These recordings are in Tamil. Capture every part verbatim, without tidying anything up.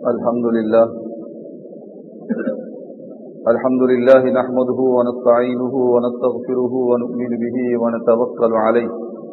الحمد لله الحمد لله نحمده ونستعينه ونستغفره ونؤمن به ونتوكل عليه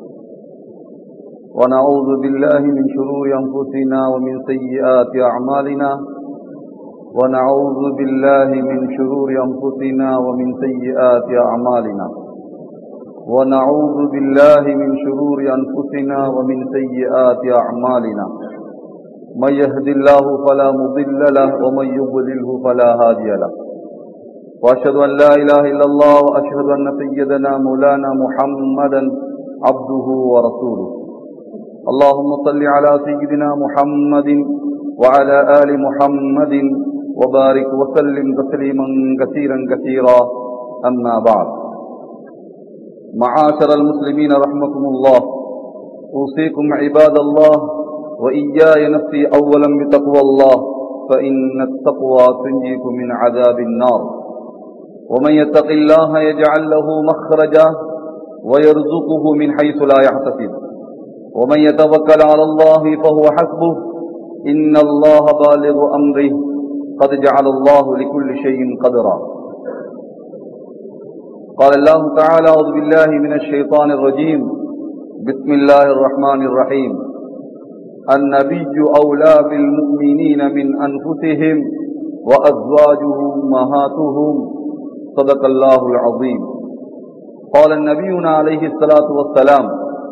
ونعوذ بالله من شرور أنفسنا ومن سيئات أعمالنا ونعوذ بالله من شرور أنفسنا ومن سيئات أعمالنا ونعوذ بالله من شرور أنفسنا ومن سيئات أعمالنا من يهد الله فلا مضل له ومن يضلله فلا هادي له وأشهد أن لا إله إلا الله وأشهد أن سيدنا مولانا محمدا عبده ورسوله اللهم صل على سيدنا محمد وعلى آل محمد وبارك وسلم تسليما كثيرا كثيرا أما بعد معاشر المسلمين رحمكم الله أوصيكم عباد الله وإياي نفسي أولا بتقوى الله فإن التقوى تنجيكم من عذاب النار ومن يتق الله يجعل له مخرجا ويرزقه من حيث لا يحتسب ومن يتوكل على الله فهو حسبه إن الله بالغ أمره قد جعل الله لكل شيء قدرا قال الله تعالى أعوذ بالله من الشيطان الرجيم بسم الله الرحمن الرحيم النبي أولى بالمؤمنين من أنفسهم وأزواجه أمهاتهم صدق الله العظيم قال النبينا عليه الصلاة والسلام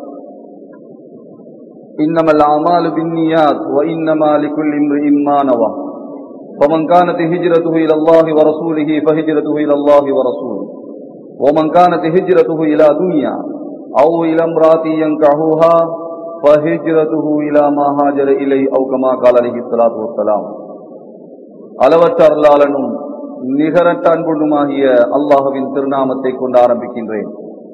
إنما الأعمال بالنيات وإنما لكل امرئ ما نوى فمن كانت هجرته إلى الله ورسوله فهجرته إلى الله ورسوله ومن كانت هجرته إلى دنيا أو إلى امرأة ينكحها فهجرته إلى ما هاجر إليه أو كما قال عليه الصلاة والسلام அளவற்ற அருளாளனும் நிகரற்ற அன்புமாகிய அல்லாஹ்வின் திருநாமத்தை கொண்டு ஆரம்பிக்கின்றேன்.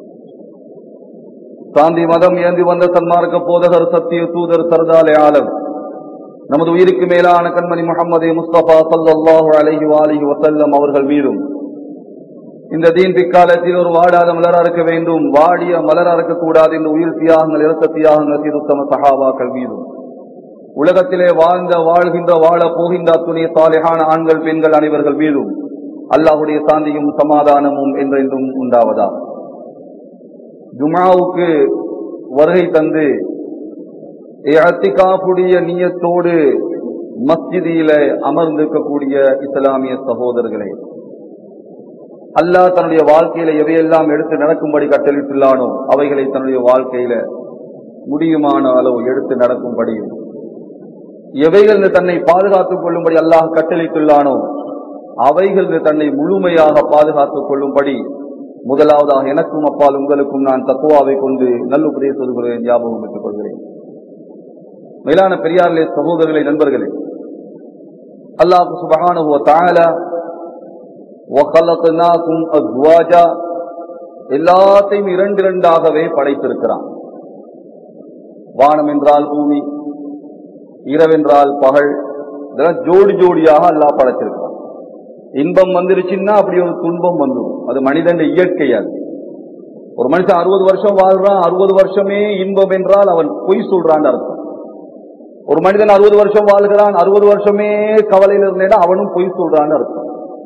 சாந்தி மதம் ஏந்தி வந்த சன்மார்க்க போதகர் சத்திய தூதர் சர்தாலே ஆலம் நமது உயிருக்கு மேலான கண்மணி முஹம்மது முஸ்தபா ஸல்லல்லாஹு அலைஹி வஆலிஹி வஸல்லம் அவர்கள் மீதும் இந்த தீன் பிற்காலத்தில் ஒரு வாடாத மலரா இருக்க வேண்டும், வாடிய மலரா இருக்கக்கூடாது என்று உயிர் தியாகங்கள் இரத்த தியாகங்கள் தீருத்தம சஹாபாக்கள் மீதும் உலகத்திலே வாழ்ந்த வாழ்கின்ற வாழ போகின்ற துணை சாலிஹான ஆண்கள் பெண்கள் அனைவர்கள் மீதும் அல்லாஹ்வுடைய சாந்தியும் சமாதானமும் என்றென்றும் உண்டாவதா. ஜும்ஆவுக்கு வருகை தந்து இஅ்திகாஃபுடைய நியத்தோடு மஸ்ஜிதிலே அமர்ந்திருக்கக்கூடிய இஸ்லாமிய சகோதரர்களே, அல்லாஹ் தன்னுடைய வாழ்க்கையில எவையெல்லாம் எடுத்து நடக்கும்படி கட்டளிட்டுள்ளானோ அவைகளை தன்னுடைய வாழ்க்கையில முடியுமான அளவு எடுத்து நடக்கும்படியும், எவைகள் தன்னை பாதுகாத்துக் கொள்ளும்படி அல்லாஹ் கட்டளிட்டுள்ளானோ அவைகள் தன்னை முழுமையாக பாதுகாத்துக் கொள்ளும்படி முதலாவதாக எனக்கும் அப்பால் உங்களுக்கும் நான் தக்குவாவை கொண்டு நல்ல உபதேசம் ஞாபகம் பெற்றுக் கொள்கிறேன். மேலான பெரியார்களே, சகோதரர்களே, நண்பர்களே, அல்லாஹ் சுப்ஹானஹு வ தஆலா وَخَلَقْنَاكُمْ أَزْوَاجًا எல்லாத்தையும் இரண்டு இரண்டாகவே படைத்திருக்கிறான். வானம் என்றால் பூமி, இரவென்றால் பகல், இதெல்லாம் ஜோடி ஜோடியாக அல்லாஹ் படைத்திருக்கிறான். இன்பம் வந்துருச்சுன்னா அப்படி ஒரு துன்பம் வந்துடும். அது மனிதன் இயற்கையாது. ஒரு மனுஷன் அறுபது வருஷம் வாழ்றான், அறுபது வருஷமே இன்பம் என்றால் அவன் பொய் சொல்றான்னு அர்த்தம். ஒரு மனிதன் அறுபது வருஷம் வாழ்கிறான், அறுபது வருஷமே கவலையில் இருந்தேன்னா அவனும் பொய் சொல்றான்னு அர்த்தம்.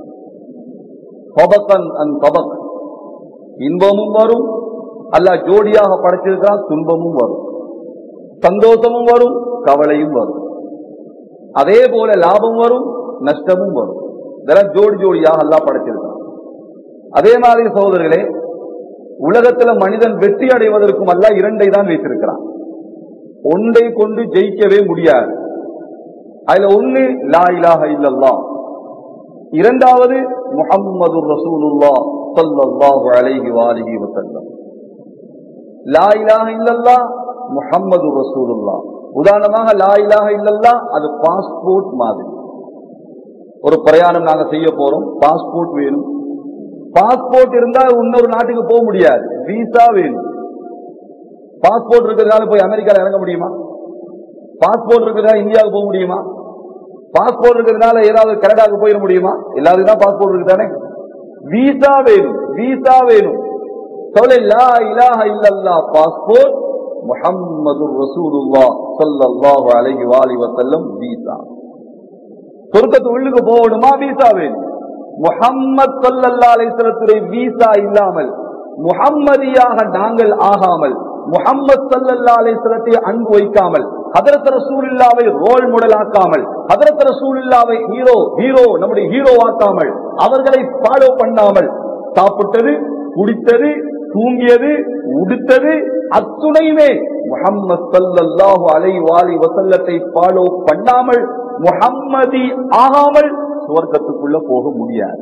இன்பமும் வரும், அல்லாஹ் ஜோடியாக படைச்சிருக்கிறான், துன்பமும் வரும், சந்தோஷமும் வரும், கவலையும் வரும், அதே போல லாபம் வரும், நஷ்டமும் வரும். இதெல்லாம் ஜோடி ஜோடியாக அல்லாஹ் படைச்சிருக்கிறான். அதே மாதிரி சகோதரர்களே, உலகத்துல மனிதன் வெற்றி அடைவதற்கும் அல்லாஹ் இரண்டை தான் வைத்திருக்கிறான். ஒன்றை கொண்டு ஜெயிக்கவே முடியாது. அதுல ஒண்ணு லா இலாஹ இல்லல்லாஹ், இரண்டாவது முஹம்மது ரசூலுல்லாஹ் ஸல்லல்லாஹு அலைஹி வஆலிஹி வஸல்லம். லா இலாஹ இல்லல்லாஹ், முஹம்மது ரசூலுல்லாஹ். உதாரணமாக லா இலாஹ இல்லல்லாஹ் அது பாஸ்போர்ட் மாதிரி. ஒரு பிரயாணம் நாங்க செய்ய போறோம், பாஸ்போர்ட் வேணும். பாஸ்போர்ட் இருந்தா இன்னொரு நாட்டுக்கு போக முடியாது, விசா வேணும். பாஸ்போர்ட் இருக்கிறதுனால போய் அமெரிக்கால இறங்க முடியுமா? பாஸ்போர்ட் இருக்கிறதுனால இந்தியாவுக்கு போக முடியுமா? பாஸ்போர்ட் இருக்கிறதுனால ஏதாவது கனடாவுக்கு போயிட முடியுமா? எல்லாருக்கும் தான் பாஸ்போர்ட் இருக்கு தானே. விசா வேணும், விசா வேணும். சொல்ல லா இலாஹ இல்லல்லாஹ் பாஸ்போர்ட், முஹம்மது ரசூலுல்லாஹ் ஸல்லல்லாஹு அலைஹி வஸல்லம் விசா. சொர்க்கத்து உள்ளுக்கு போகணுமா வீசா வேணும். முஹம்மது ஸல்லல்லாஹு அலைஹி வஸல்லத்துடைய வீசா இல்லாமல் முஹம்மதியாக நாங்கள் ஆகாமல், முஹம்மது ஸல்லல்லாஹு அலைஹி வஸல்லத்தை அன்பு வைக்காமல், ஹஜ்ரத் ரசூலுல்லாஹ்வை ரோல் மாடல் ஆக்காமல், ஹஜ்ரத் ரசூலுல்லாஹ்வை ஹீரோ ஹீரோ நம்முடைய ஹீரோ ஆக்காமல், அவர்களை ஃபாலோ பண்ணாமல், சாப்பிட்டது, குடித்தது, தூங்கியது, உடுத்தது அத்துணையுமே முஹம்மது ஸல்லல்லாஹு அலைஹி வஸல்லத்தை ஃபாலோ பண்ணாமல், முஹம்மதி ஆகாமல் சுவர்க்கத்துக்குள்ள போக முடியாது.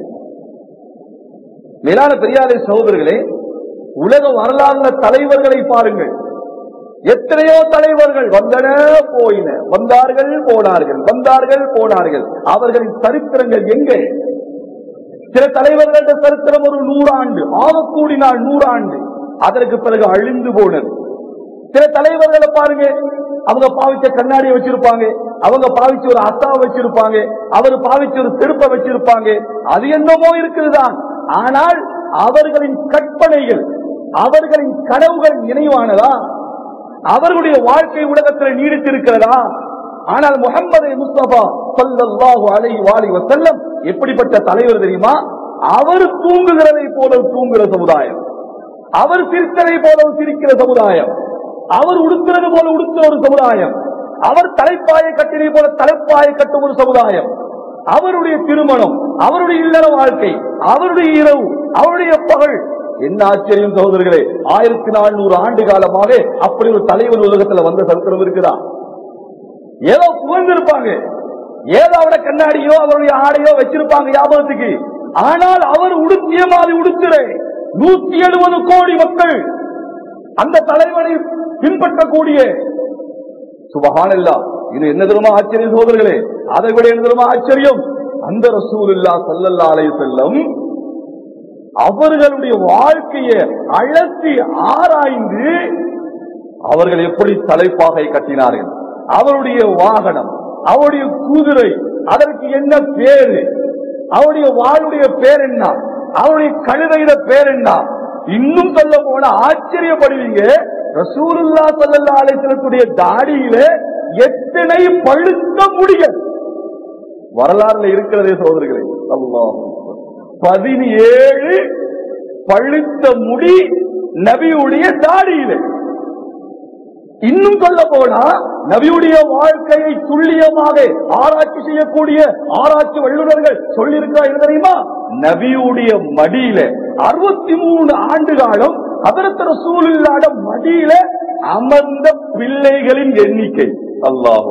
மேலான பெரியாரை சகோதரர்களே, உலக வரலாறு தலைவர்களை பாருங்கள். எத்தனையோ தலைவர்கள் வந்தன போயின, வந்தார்கள் போனார்கள், வந்தார்கள் போனார்கள். அவர்களின் சரித்திரங்கள் எங்கே? சில தலைவர்களுடைய சரித்திரம் ஒரு நூறாண்டு, ஆக கூடினால் நூறாண்டு, அதற்கு பிறகு அழிந்து போனது. சில தலைவர்களை பாருங்க, அவங்க பாவிச்ச கண்ணாடியை வச்சிருப்பாங்க, அவங்க பாவிச்ச ஒரு அத்தா வச்சிருப்பாங்க, அவர் பாவிச்ச ஒரு செருப்பை வச்சிருப்பாங்க, அது என்னமோ இருக்குதுதான். ஆனால் அவர்களின் கற்பனைகள், அவர்களின் கனவுகள் நினைவானதா? அவர்களுடைய வாழ்க்கை உலகத்தில் நீடித்திருக்கிறதா? ஆனால் முஹம்மது முஸ்தபா ஸல்லல்லாஹு அலைஹி வஸல்லம் எப்படிப்பட்ட தலைவர் தெரியுமா? அவர் தூங்குகிறதை போல தூங்குகிற சமுதாயம், அவர் சிரித்ததை போல சிரிக்கிற சமுதாயம், அவர் உடுத்துறது போல உடுத்துற ஒரு சமுதாயம், அவர் தலைப்பாயை கட்டினை போல தலைப்பாயை கட்டும் ஒரு சமுதாயம். அவருடைய திருமணம், அவருடைய இல்லற வாழ்க்கை, அவருடைய இரவு, அவருடைய பகல். என்ன ஆச்சரியம் சகோதரர்களே, ஆயிரத்தி நானூறு ஆண்டு காலமாக அப்படி ஒரு தலைவர் உலகத்தில் வந்த சரித்திரம் இருக்குதா? ஏதோ புகழ்ந்திருப்பாங்க, ஏதோ அவருடைய கண்ணாடியோ அவருடைய ஆடையோ வச்சிருப்பாங்க ஞாபகத்துக்கு. ஆனால் அவர் உடுத்திய மாதிரி உடுத்துற நூத்தி எழுபது கோடி மக்கள் அந்த தலைவனை பின்பற்றக்கூடிய, சுபஹானல்லாஹ். இது என்ன தெரியுமா ஆச்சரியம் சகோதரர்களே? அதை விட என்ன தெரியுமா ஆச்சரியம்? அந்த ரசூலுல்லாஹ் ஸல்லல்லாஹு அலைஹி வஸல்லம் அவர்களுடைய வாழ்க்கையை அலசி ஆராய்ந்து அவர்கள் எப்படி தலைப்பாகை கட்டினார்கள், அவருடைய வாகனம், அவருடைய குதிரை, அதற்கு என்ன பேரு, அவருடைய வாளுடைய பேர் என்ன, அவருடைய கழுதையிட பேர் என்ன, இன்னும் சொல்ல போன ஆச்சரியப்படுவீங்க, ரசூலுல்லாஹ் ஸல்லல்லாஹு அலைஹி வஸல்லத்துடைய தாடியில எத்தனை பழுத்த முடிகள் வரலாறுல இருக்கிறதே சகோதரர்களே. அல்லாஹ், பதினேழு பழுத்த முடி நபியுடைய தாடியில. இன்னும் சொல்ல போனா நபியுடைய வாழ்க்கையை துல்லியமாக ஆராய்ச்சி செய்யக்கூடிய ஆராய்ச்சி வல்லுநர்கள் சொல்லியிருக்கிறார் தெரியுமா? நபியுடைய மடியில அறுபத்தி மூணு ஆண்டு காலம் ஹஜ்ரத் ரசூலுல்லாஹ்வுடைய மடியில அமர்ந்த பிள்ளைகளின் எண்ணிக்கை அல்லாஹ்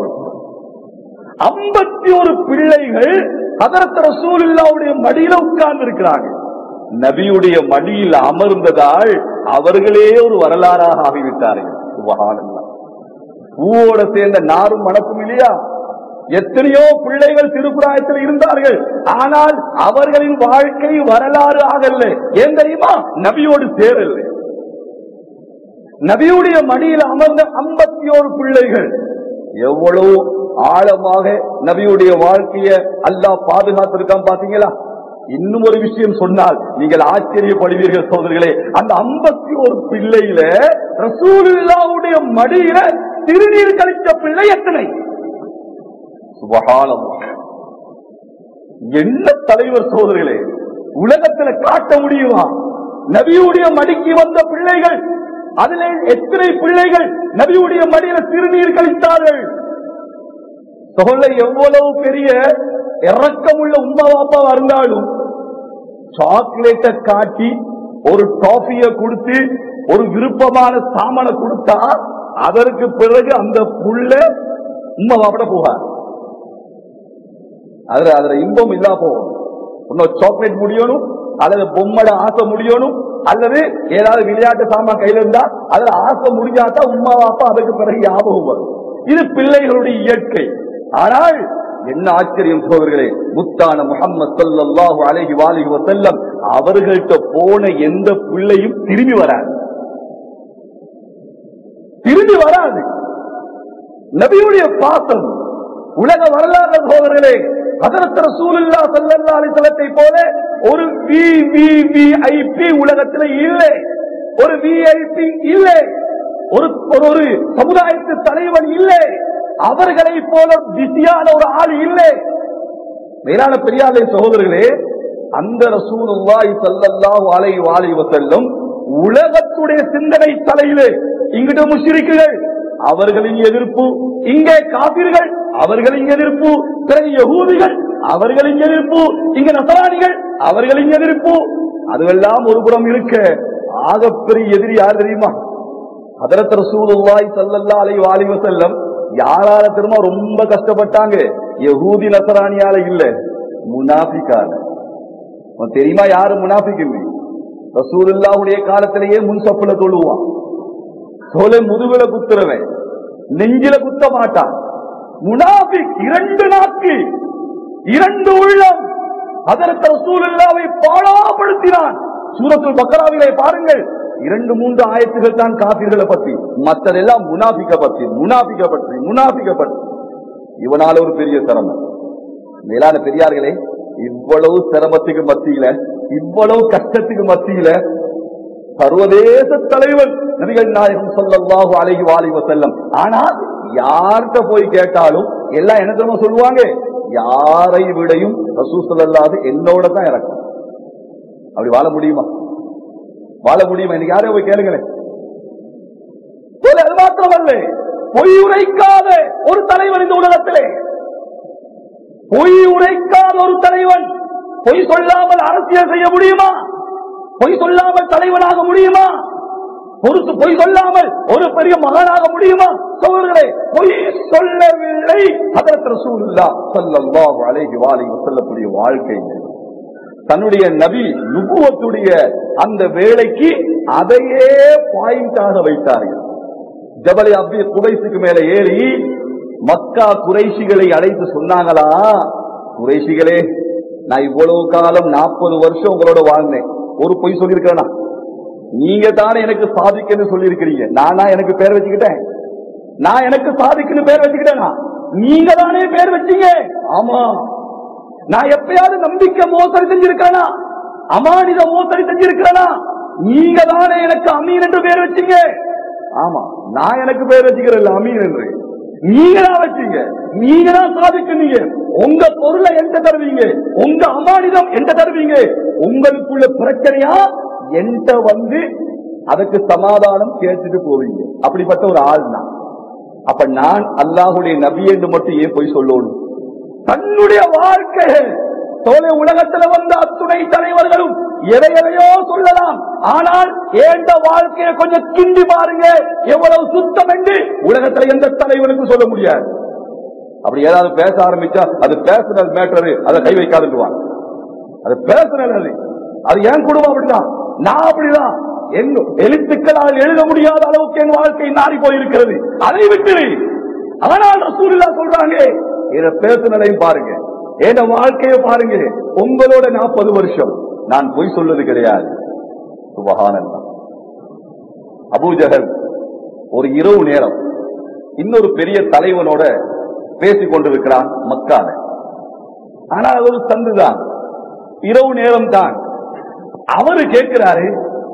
ஐம்பத்தி ஒரு பிள்ளைகள் ஹஜ்ரத் ரசூலுல்லாஹ்வுடைய மடியில உட்கார்ந்து இருக்கிறாங்க. நபியுடைய மடியில் அமர்ந்ததால் அவர்களே ஒரு வரலாறாக ஆகிவிட்டார்கள். சுப்ஹானல்லாஹ். பூவோட சேர்ந்த நாரும் மணக்கும் இல்லையா? எத்தனையோ பிள்ளைகள் திருப்புராயத்தில் இருந்தார்கள், ஆனால் அவர்களின் வாழ்க்கை வரலாறு ஆகல. ஏன் தெரியுமா? நபியோடு சேரல. நபியுடைய மடியில் அமர்ந்த ஐம்பத்தி ஓரு பிள்ளைகள் எவ்வளவு ஆழமாக நபியுடைய வாழ்க்கையை அல்லாஹ் பாதுகாத்திருக்கான் பாத்தீங்களா? இன்னும் ஒரு விஷயம் சொன்னால் நீங்கள் ஆச்சரியப்படுவீர்கள் சோதர்களே. அந்த ஐம்பத்தி ஒரு பிள்ளையில ரசூலுல்லாஹ்வுடைய மடியில திருநீர் கழித்த பிள்ளை எத்தனை? சுப்ஹானல்லாஹ். என்ன தலைவர் சோதர்களே, உலகத்துல காட்ட முடியுமா? நபியுடைய மடிக்கு வந்த பிள்ளைகள், அதில் எத்தனை பிள்ளைகள் நபியுடைய மடியில திருநீர் கழித்தார்கள்? சொல்ல எவ்வளவு பெரிய இறக்கமுள்ள உம்மா பாப்பா இருந்தாலும் சாக்லேட்டை காட்டி ஒரு டாஃபிய கொடுத்து ஒரு விருப்பமான சாமான கொடுத்தா அதற்கு பிறகு அந்த புள்ள உம்மா பாப்பட போகாது. அதுல அதுல இன்பம் இல்லா போகும். இன்னும் சாக்லேட் முடியணும், அல்லது பொம்மட ஆசை முடியணும், அல்லது ஏதாவது விளையாட்டு சாமான் கையில இருந்தா அதுல ஆசை முடிஞ்சாதான் உம்மா பாப்பா அதுக்கு பிறகு ஞாபகம் வரும். இது பிள்ளைகளுடைய இயற்கை. ஆனால் என்ன ஆச்சரியம் சோதர்களே, முத்தான முஹம்மது ஸல்லல்லாஹு அலைஹி வஸல்லம் அவர்கள்ட்ட போன எந்த பிள்ளையும் திரும்பி வராது, திரும்பி வராது. நபியுடைய பாசம் உலக வரலாறு சோதர்களே. ஹஜ்ரத் ரசூலுல்லாஹ் ஸல்லல்லாஹு அலைஹி வஸல்லத்தை போல ஒரு விவிவிஐபி உலகத்தில் இல்லை, ஒரு விஐபி இல்லை, ஒரு ஒரு சமுதாயத்து தலைவன் இல்லை, அவர்களை போல பிஸியான ஒரு ஆள் இல்லை. மேலான பெரியாரை சகோதரர்களே, அந்த ரசூலுல்லாஹி ஸல்லல்லாஹு அலைஹி வஸல்லம் வஸல்லம் உலகத்துடைய சிந்தனை தலையிலே இங்கிட்ட முஷ்ரிக்குகள் அவர்களின் எதிர்ப்பு, இங்கே காபிர்கள் அவர்களின் எதிர்ப்பு, பிற யகூதிகள் அவர்களின் எதிர்ப்பு, இங்க நசராணிகள் அவர்களின் எதிர்ப்பு, அதுவெல்லாம் ஒரு புறம் இருக்க ஆகப்பெரிய எதிரி யார் தெரியுமா? ஹதரத் ரசூலுல்லாஹி ஸல்லல்லாஹு அலைஹி வஸல்லம் யாரால தெரியுமா ரொம்ப கஷ்டப்பட்டாங்க? யகூதி நசராணியால இல்ல, முனாஃபிகால. தெரியுமா யாரு முனாஃபிக்? ரசூலுல்லாஹுடைய காலத்திலேயே முன் சப்புல தொழுவான், தோலை முதுகுல குத்துறவன், நெஞ்சில குத்த மாட்டான். முனாஃபிக் இரண்டு நாக்கு இரண்டு உள்ளம் ஹதரத் ரசூலுல்லாஹை பாழாப்படுத்தினான். சூரத்துல் பக்ராவிலே பாருங்கள், இரண்டு மூன்று ஆயத்துகள் தான் காபிர்களை பற்றி, மற்றதெல்லாம் முனாஃபிக பற்றி முனாஃபிக பற்றி முனாஃபிக பற்றி. இவனால ஒரு பெரிய சிரமம். மேலான பெரியார்களே, இவ்வளவு சிரமத்துக்கு மத்தியில, இவ்வளவு கஷ்டத்துக்கு மத்தியில சர்வதேச தலைவர் நபிகள் நாயகம் ஸல்லல்லாஹு அலைஹி வஸல்லம். ஆனால் யார்கிட்ட போய் கேட்டாலும் எல்லாம் என்ன தெரியுமா சொல்லுவாங்க? யாரை விடையும் ரசூல் ஸல்லல்லாஹு என்னோட தான் இறக்கும். அப்படி வாழ முடியுமா? வாழ முடியுமா? இன்னைக்கு யாரையும் போய் கேளுங்களேன். அது மாத்திரமல்ல, பொய் உரைக்காத ஒரு தலைவர் இந்த உலகத்திலே, பொய் உரைக்காத ஒரு தலைவன். பொய் சொல்லாமல் அரசியல் செய்ய முடியுமா? பொய் சொல்லாமல் தலைவனாக முடியுமா? பொறுத்து பொய் சொல்லாமல் ஒரு பெரிய மகனாக முடியுமா? சோழர்களே, பொய் சொல்லவில்லை ஹதரத் ரசூலுல்லாஹ் ஸல்லல்லாஹு அலைஹி வஸல்லமுடைய வாழ்க்கை, தன்னுடைய நபி நுபுவத்துடைய அந்த வேளைக்கு அதையே பாயிண்டாக வைத்தார்கள். ஜபல் அப்தி குறைஷுக்கு மேல ஏறி மக்கா குறைஷிகளை அழைத்து சொன்னாங்களா, குறைஷிகளே, நான் இவ்வளவு காலம் நாற்பது வருஷம் உங்களோட வாழ்ந்தேன், ஒரு பொய் சொல்லியிருக்கிறேனா? நீங்க தானே எனக்கு சாதிக்குன்னு சொல்லி இருக்கிறீங்க. நானா எனக்கு பேர் வச்சுக்கிட்டேன்? நான் எனக்கு சாதிக்குன்னு பேர் வச்சுக்கிட்டேனா? நீங்க தானே பேர் வச்சீங்க. ஆமா. நான் எப்பயாவது நம்பிக்கை மோசடி செஞ்சிருக்கேனா? அமானித மோசடி செஞ்சிருக்கிறேனா? நீங்க தானே எனக்கு அமீன் என்று பேர் வச்சீங்க. ஆமா, நான் எனக்கு பேர் வச்சுக்கிறேன் அமீன் என்று. நீங்க தான் வச்சீங்க, நீங்க தான் சாதிக்கிறீங்க. உங்க பொருளை எந்த தருவீங்க, உங்க அமானிதம் எந்த தருவீங்க, உங்களுக்குள்ள பிரச்சனையா எந்த வந்து அதுக்கு சமாதானம் கேட்டுட்டு போவீங்க. அப்படிப்பட்ட ஒரு ஆள் நான். அப்ப நான் அல்லாஹுடைய நபி என்று மட்டும் ஏன் போய் சொல்லணும்? தன்னுடைய வாழ்க்கை தோலை உலகத்தில் வந்த அத்துணை தலைவர்களும் எதை எதையோ சொல்லலாம், ஆனால் ஏண்ட வாழ்க்கையை கொஞ்சம் கிண்டி பாருங்க, எவ்வளவு சுத்தம் என்று உலகத்தில் எந்த தலைவனுக்கும் சொல்ல முடியாது. அப்படி ஏதாவது பேச ஆரம்பிச்சா அது பேசுனல் மேட்டரு, அதை கை வைக்காதுவாங்க. அது பேசுனல், அது அது என் குடும்பம் அப்படிதான், நான் அப்படிதான். எழுத்துக்களால் எழுத முடியாத அளவுக்கு என் வாழ்க்கை நாடி போயிருக்கிறது, அதை விட்டு. ஆனால் ரசூலுல்லாஹ் சொல்றாங்க, இத பேசுனலையும் பாருங்க, என் வாழ்க்கையை பாருங்க. உங்களோட நாற்பது வருஷம் நான் பொய் சொல்வது கிடையாது. சுபஹானல்லாஹ். அபூ ஜஹல் ஒரு இரவு நேரம் இன்னொரு பெரிய தலைவனோட பேசிக் கொண்டிருக்கிறான் மக்கால. ஆனால் அது ஒரு சந்துதான், இரவு நேரம் தான். அவரு கேட்கிறாரு,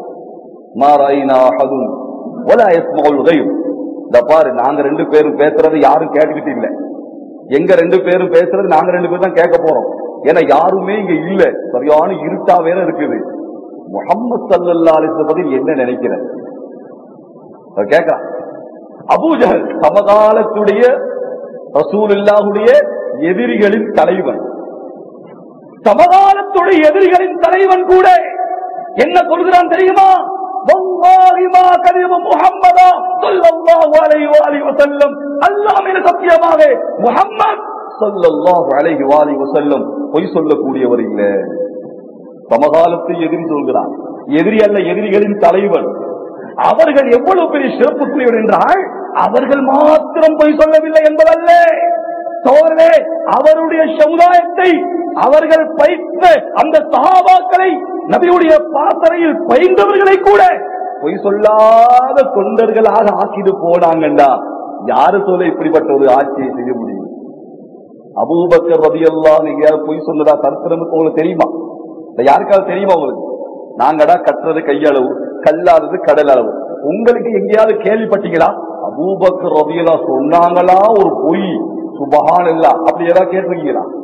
பாரு, நாங்க ரெண்டு பேரும் பேசுறது யாரும் கேட்டுக்கிட்டு இல்ல, எங்க ரெண்டு பேரும் பேசுறது நாங்க ரெண்டு பேரும் தான் கேட்க போறோம். ஏன்னா யாருமே இங்க இல்ல, சரியான இருட்டா வேற இருக்குது. முஹம்மது ஸல்லல்லாஹு அலைஹி வஸல்லம் பத்தி என்ன நினைக்கிற கேட்கிறான். அபூ ஜஹல் சமகாலத்துடைய ரசூலுல்லாஹுடைய எதிரிகளின் தலைவன், சமகாலத்துடைய எதிரிகளின் தலைவன் கூட என்ன சொல்கிறான் தெரியுமா? வல்லாஹி மா கலிம முஹம்மதா ஸல்லல்லாஹு அலைஹி வஸல்லம், அல்லாஹ் மீது சத்தியமாக முஹம்மத் ஸல்லல்லாஹு அலைஹி வஸல்லம் பொய் சொல்லக்கூடியவர் இல்ல. சமகாலத்தை எதிரி சொல்கிறான், எதிரி அல்ல, எதிரிகளின் தலைவன். அவர்கள் எவ்வளவு பெரிய சிறப்புக்குரியவர் என்றால், அவர்கள் மாத்திரம் பொய் சொல்லவில்லை என்பதல்ல சோழரே, அவருடைய சமுதாயத்தை, அவர்கள் பயிற்ற அந்த சஹாபாக்களை, நபியுடைய பாசறையில் பயின்றவர்களை கூட பொய் சொல்லாத தொண்டர்களாக ஆக்கிட்டு போனாங்கண்டா யாரு சொல்ல இப்படிப்பட்ட ஒரு ஆட்சியை செய்ய முடியும்? அபூபக்கர் ரலியல்லாஹு அன்ஹு பொய் சொன்னதா சரித்திரம் உங்களுக்கு தெரியுமா? யாருக்காவது தெரியுமா உங்களுக்கு? நாங்கடா கட்டுறது கையளவு, கல்லாதது கடல் அளவு. உங்களுக்கு எங்கேயாவது கேள்விப்பட்டீங்களா அபூபக்கர் ரலியல்லாஹு சொன்னாங்களா ஒரு பொய்? சுபஹானல்லாஹ், அப்படி ஏதாவது கேட்டிருக்கீங்களா?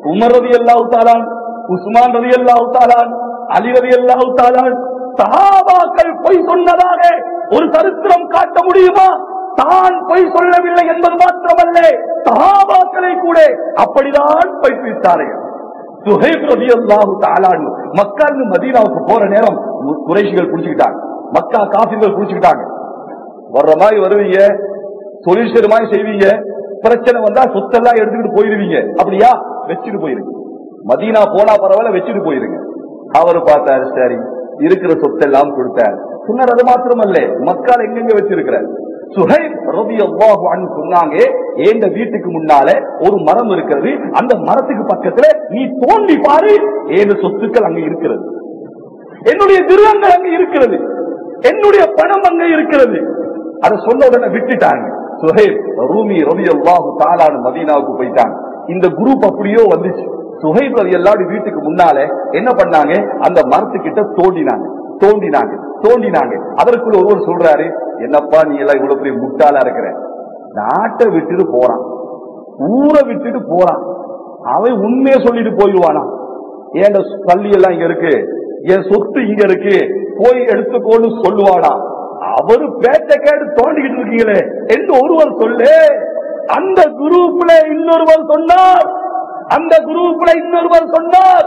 உமர் ரலியல்லாஹு தஆலா, உஸ்மான் ரலியல்லாஹு தஆலா, அலி ரலியல்லாஹு தஆலா, சஹாபாக்கள் பொய் சொன்னதாக ஒரு சரித்திரம் காட்ட முடியுமா? தான் பொய் சொல்லவில்லை என்பது மாத்திரமல்ல, சஹாபாக்களை கூட அப்படிதான் பயிற்றுவித்தார்கள். சுஹைப் ரலியல்லாஹு தஆலா மக்கா இருந்து மதீனாவுக்கு போற நேரம் குறைஷிகள் புடிச்சுக்கிட்டாங்க, மக்கா காஃபிர்கள் புடிச்சுக்கிட்டாங்க. வர்ற மாதிரி வருவீங்க, தொழில் செய்ற மாதிரி செய்வீங்க, பிரச்சனை வந்தா சொத்தெல்லாம் எடுத்துக்கிட்டு போயிருவீங்க, அப்படியா வச்சுட்டு போயிருங்க. மதீனா போனா பரவாயில்ல, வச்சுட்டு போயிருங்க. அவரு பார்த்தாரு, சரி இருக்கிற சொத்தெல்லாம் கொடுத்தார். சொன்னார். அது மாத்திரமல்ல, மக்கால எங்கெங்க வச்சிருக்கிறார். சுஹைப் ரலியல்லாஹு அன்ஹு சொன்னாங்க, எங்க வீட்டுக்கு முன்னால ஒரு மரம் இருக்கிறது, அந்த மரத்துக்கு பக்கத்துல நீ தோண்டி பாரு, ஏழு சொத்துக்கள் அங்க இருக்கிறது, என்னுடைய திருவங்கள் அங்க இருக்கிறது, என்னுடைய பணம் அங்க இருக்கிறது. அதை சொன்ன உடனே விட்டுட்டாங்க. சுஹைப் ரூமி ரலியல்லாஹு தஆலா மதீனாவுக்கு போயிட்டாங்க. இந்த குரூப் அப்படியோ வந்துச்சு. சுஹைப் ரலியல்லாஹு வீட்டுக்கு முன்னால என்ன பண்ணாங்க, அந்த மரத்துக்கிட்ட தோண்டினாங்க தோண்டினாங்க தோண்டினாங்க. அதற்குள்ள ஒருவர் சொல்றாரு, என்னப்பா நீ எல்லாம் இவ்வளவு பெரிய முட்டாளா இருக்கிற, நாட்டை விட்டுட்டு போறான், ஊரை விட்டுட்டு போறான், அவன் உண்மையை சொல்லிட்டு போயிடுவானா? ஏன் பள்ளி எல்லாம் இங்க இருக்கு, என் சொத்து இங்க இருக்கு, போய் எடுத்துக்கோன்னு சொல்லுவானா? அவரு பேச்ச கேட்டு தோண்டிக்கிட்டு இருக்கீங்களே என்று ஒருவர் சொல்லு. அந்த குரூப்ல இன்னொருவர் சொன்னார், அந்த குரூப்ல இன்னொருவர் சொன்னார்,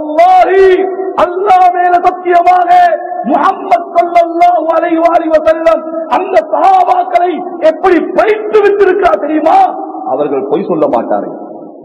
அல்லாஹ் மேல சத்தியமாக முஹம்மது ஸல்லல்லாஹு அலைஹி வஸல்லம் அந்த சஹாபாக்களை எப்படி பயிற்று விட்டிருக்கிறார் தெரியுமா? அவர்கள் பொய் சொல்ல மாட்டார்கள்.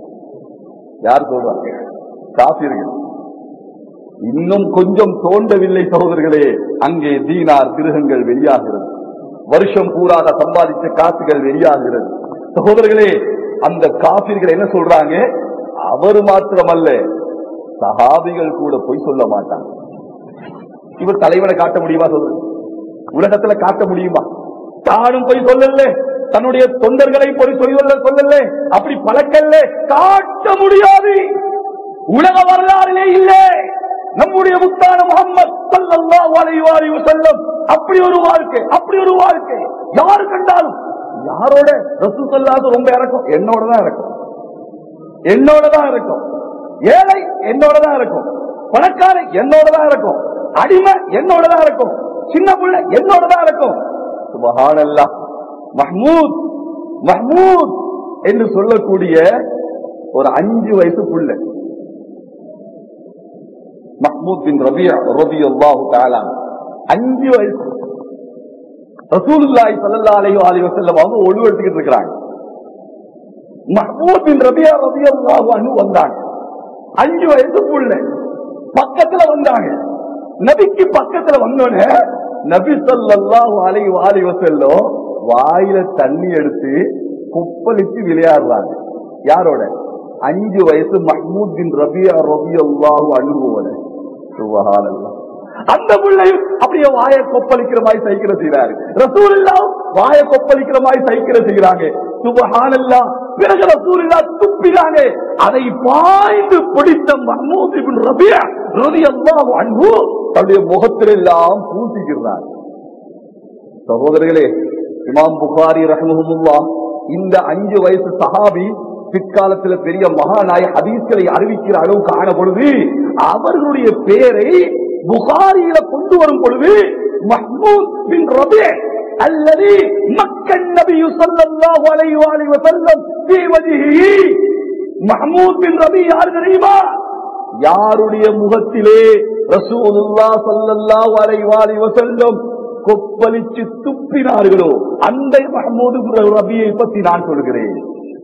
யார் சொல்றாங்க? காஃபிர்கள். இன்னும் கொஞ்சம் தோண்டவில்லை சகோதரர்களே, அங்கே தீனார் திருகங்கள் வெளியாகிறது, வருஷம் பூராக சம்பாதித்த காசுகள் வெளியாகிறது. சகோதரர்களே, அந்த காஃபிர்கள் என்ன சொல்றாங்க? அவர் மாத்திரமல்ல, சஹாபிகள் கூட பொய் சொல்ல மாட்டாங்க. இவர் தலைவனை காட்ட முடியுமா? சொல்றது உலகத்துல காட்ட முடியுமா? தானும் பொய் சொல்லல, தன்னுடைய தொண்டர்களை பொய் சொல்ல சொல்லல, அப்படி பழக்கல்ல, காட்ட முடியாது. உலக வரலாறிலே இல்லை. நம்முடைய முத்தான முஹம்மது ஸல்லல்லாஹு அலைஹி வஸல்லம் அப்படி ஒரு வாழ்க்கை, அப்படி ஒரு வாழ்க்கை. யாரு கண்டாலும் யாரோட ரசூல் ஸல்லல்லாஹு ரொம்ப இறக்கும், என்னோட தான் இருக்கும், என்னோட தான் இருக்கும். ஏழை என்னோட தான் இருக்கும், பணக்காரன் என்னோட தான் இருக்கும், அடிமை என்னோட தான் இருக்கும், சின்ன பிள்ளை என்னோட தான் இருக்கும். சுப்ஹானல்லாஹ். மஹ்மூத் மஹ்மூத் என்று சொல்லக்கூடிய ஒரு அஞ்சு வயசு பிள்ளை, மஹ்மூத் பின் ரபியா ரலியல்லாஹு தஆலா, அஞ்சு வயசு. ரசூலுல்லாஹி ஸல்லல்லாஹு அலைஹி வஸல்லம் அவங்க ஒளி எடுத்துக்கிட்டு இருக்கிறாங்க. மஹ்மூத் பின் ரபியா ரலியல்லாஹு அன்ஹு வந்தாங்க, அஞ்சு வயசு புள்ள பக்கத்துல வந்தாங்க. நபிக்கு பக்கத்துல வந்தோடனே நபி ஸல்லல்லாஹு அலைஹி வஸல்லம் வாயில தண்ணி எடுத்து குப்பளிச்சு விளையாடுறாங்க. யாரோட? அஞ்சு வயசு மஹ்மூத் பின் ரபியா ரலியல்லாஹு அன்ஹுவோட. சுப்ஹானல்லாஹ். அந்த பிள்ளையும் அப்படியே வாயை கொப்பளிக்கிற மாதிரி சைக்கிற செய்யறாரு. ரசூலுல்லாஹ் வாயை கொப்பளிக்கிற மாதிரி சைக்கிற செய்யறாங்க. சுப்ஹானல்லாஹ். பிறகு ரசூலுல்லாஹ் துப்பினாங்க. அதை பாய்ந்து பிடித்த மஹ்மூத் பின் ரபியா ரலியல்லாஹு அன்ஹு தன்னுடைய முகத்திலெல்லாம் பூசிக்கிறார். சகோதரர்களே, இமாம் புகாரி ரஹ்மஹுல்லாஹ் இந்த அஞ்சு வயசு சஹாபி பிற்காலத்தில் பெரிய மகாநாய ஹதீஸ்களை அறிவிக்கிற அளவு காண பொழுது அவர்களுடைய பேரை புகாரியில கொண்டு வரும் பொழுது மஹ்மூத் பின் ரபியா அல்லதி மக்கன் நபி ஸல்லல்லாஹு அலைஹி வஸல்லம் ஃபீ வஜ்ஹிஹி. மஹ்மூத் பின் ரபியா யார் தெரியுமா? யாருடைய முகத்திலே ரசூலுல்லாஹ் ஸல்லல்லாஹு அலைஹி வஸல்லம் கொப்பளிச்சு துப்பினார்களோ அந்த மஹ்மூத் பின் ரபியை பற்றி நான் சொல்கிறேன்.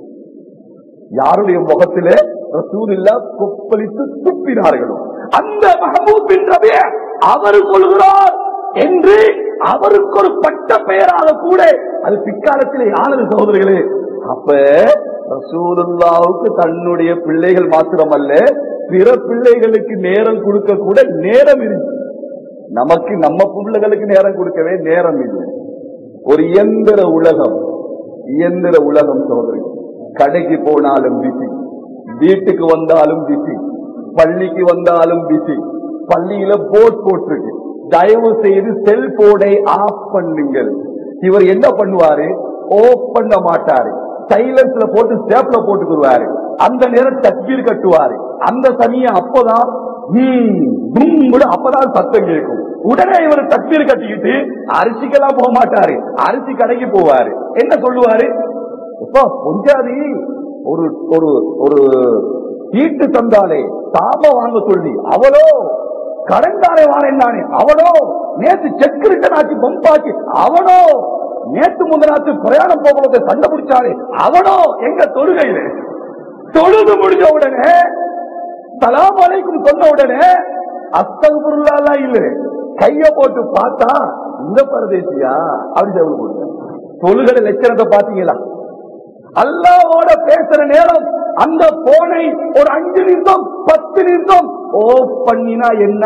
யாருடைய முகத்திலே ரசூலுல்லாஹ் கொப்பளித்து துப்பினார்களோ அந்த மஹ்மூத் பின் ரபியா அவர் சொல்கிறார் என்று அவருக்கு ஒரு பட்ட பெயராக கூட அது பிற்காலத்திலே ஆனது. சகோதரர்களே, அப்ப ரசூலுல்லாஹ்வுக்கு தன்னுடைய பிள்ளைகள் மாத்திரமல்ல பிற பிள்ளைகளுக்கு நேரம் கொடுக்க கூட நேரம் இருக்கு. நமக்கு நம்ம பிள்ளைகளுக்கு நேரம் கொடுக்கவே நேரம் இல்லை. ஒரு இயந்திர உலகம், இயந்திர உலகம் சகோதரர்கள். கடைக்கு போனாலும் பிஸி, வீட்டுக்கு வந்தாலும் பிஸி, பள்ளிக்கு வந்தாலும் பிஸி. பள்ளியில போர்ட் போட்டிருக்கு, தயவு செய்து செல்போனை ஆஃப் பண்ணுங்கள். இவர் என்ன பண்ணுவாரு? ஓப் பண்ண மாட்டாரு, சைலன்ஸ்ல போட்டு ஸ்டேப்ல போட்டுக்குருவாரு. அந்த நேரம் தக்பீர் கட்டுவாரு. அந்த சமயம் அப்பதான் அப்பதான் சத்தம் கேட்கும். உடனே இவர் தக்பீர் கட்டிக்கிட்டு அரிசிக்கெல்லாம் போக மாட்டாரு, அரிசி கடைக்கு போவாரு. என்ன சொல்லுவாரு? கொஞ்சாதி ஒரு ஒரு ஒரு வீட்டு தந்தாலே தாம வாங்க சொல்லி அவளோ கடன்காரை வாரேன் தானே, அவனோ நேற்று செக் ரிட்டன் ஆச்சு பம்பாச்சு, அவனோ நேற்று முந்தனாச்சு பிரயாணம் போகிறத சண்டை பிடிச்சாரு, அவனோ எங்க தொழுகையில தொழுது முடிஞ்ச உடனே சலாம் அலைக்கும் சொன்ன உடனே அஸ்தக்ஃபிருல்லாஹ் இல்ல கைய போட்டு பார்த்தா இந்த பரதேசியா அப்படி சொல்லுங்க. தொழுகை லட்சணத்தை பாத்தீங்களா? அல்லாஹ்வோட பேசுற நேரம் அந்த போனை ஒரு அஞ்சு நிமிஷம் பத்து நிமிஷம் ஓப் பண்ணினா என்ன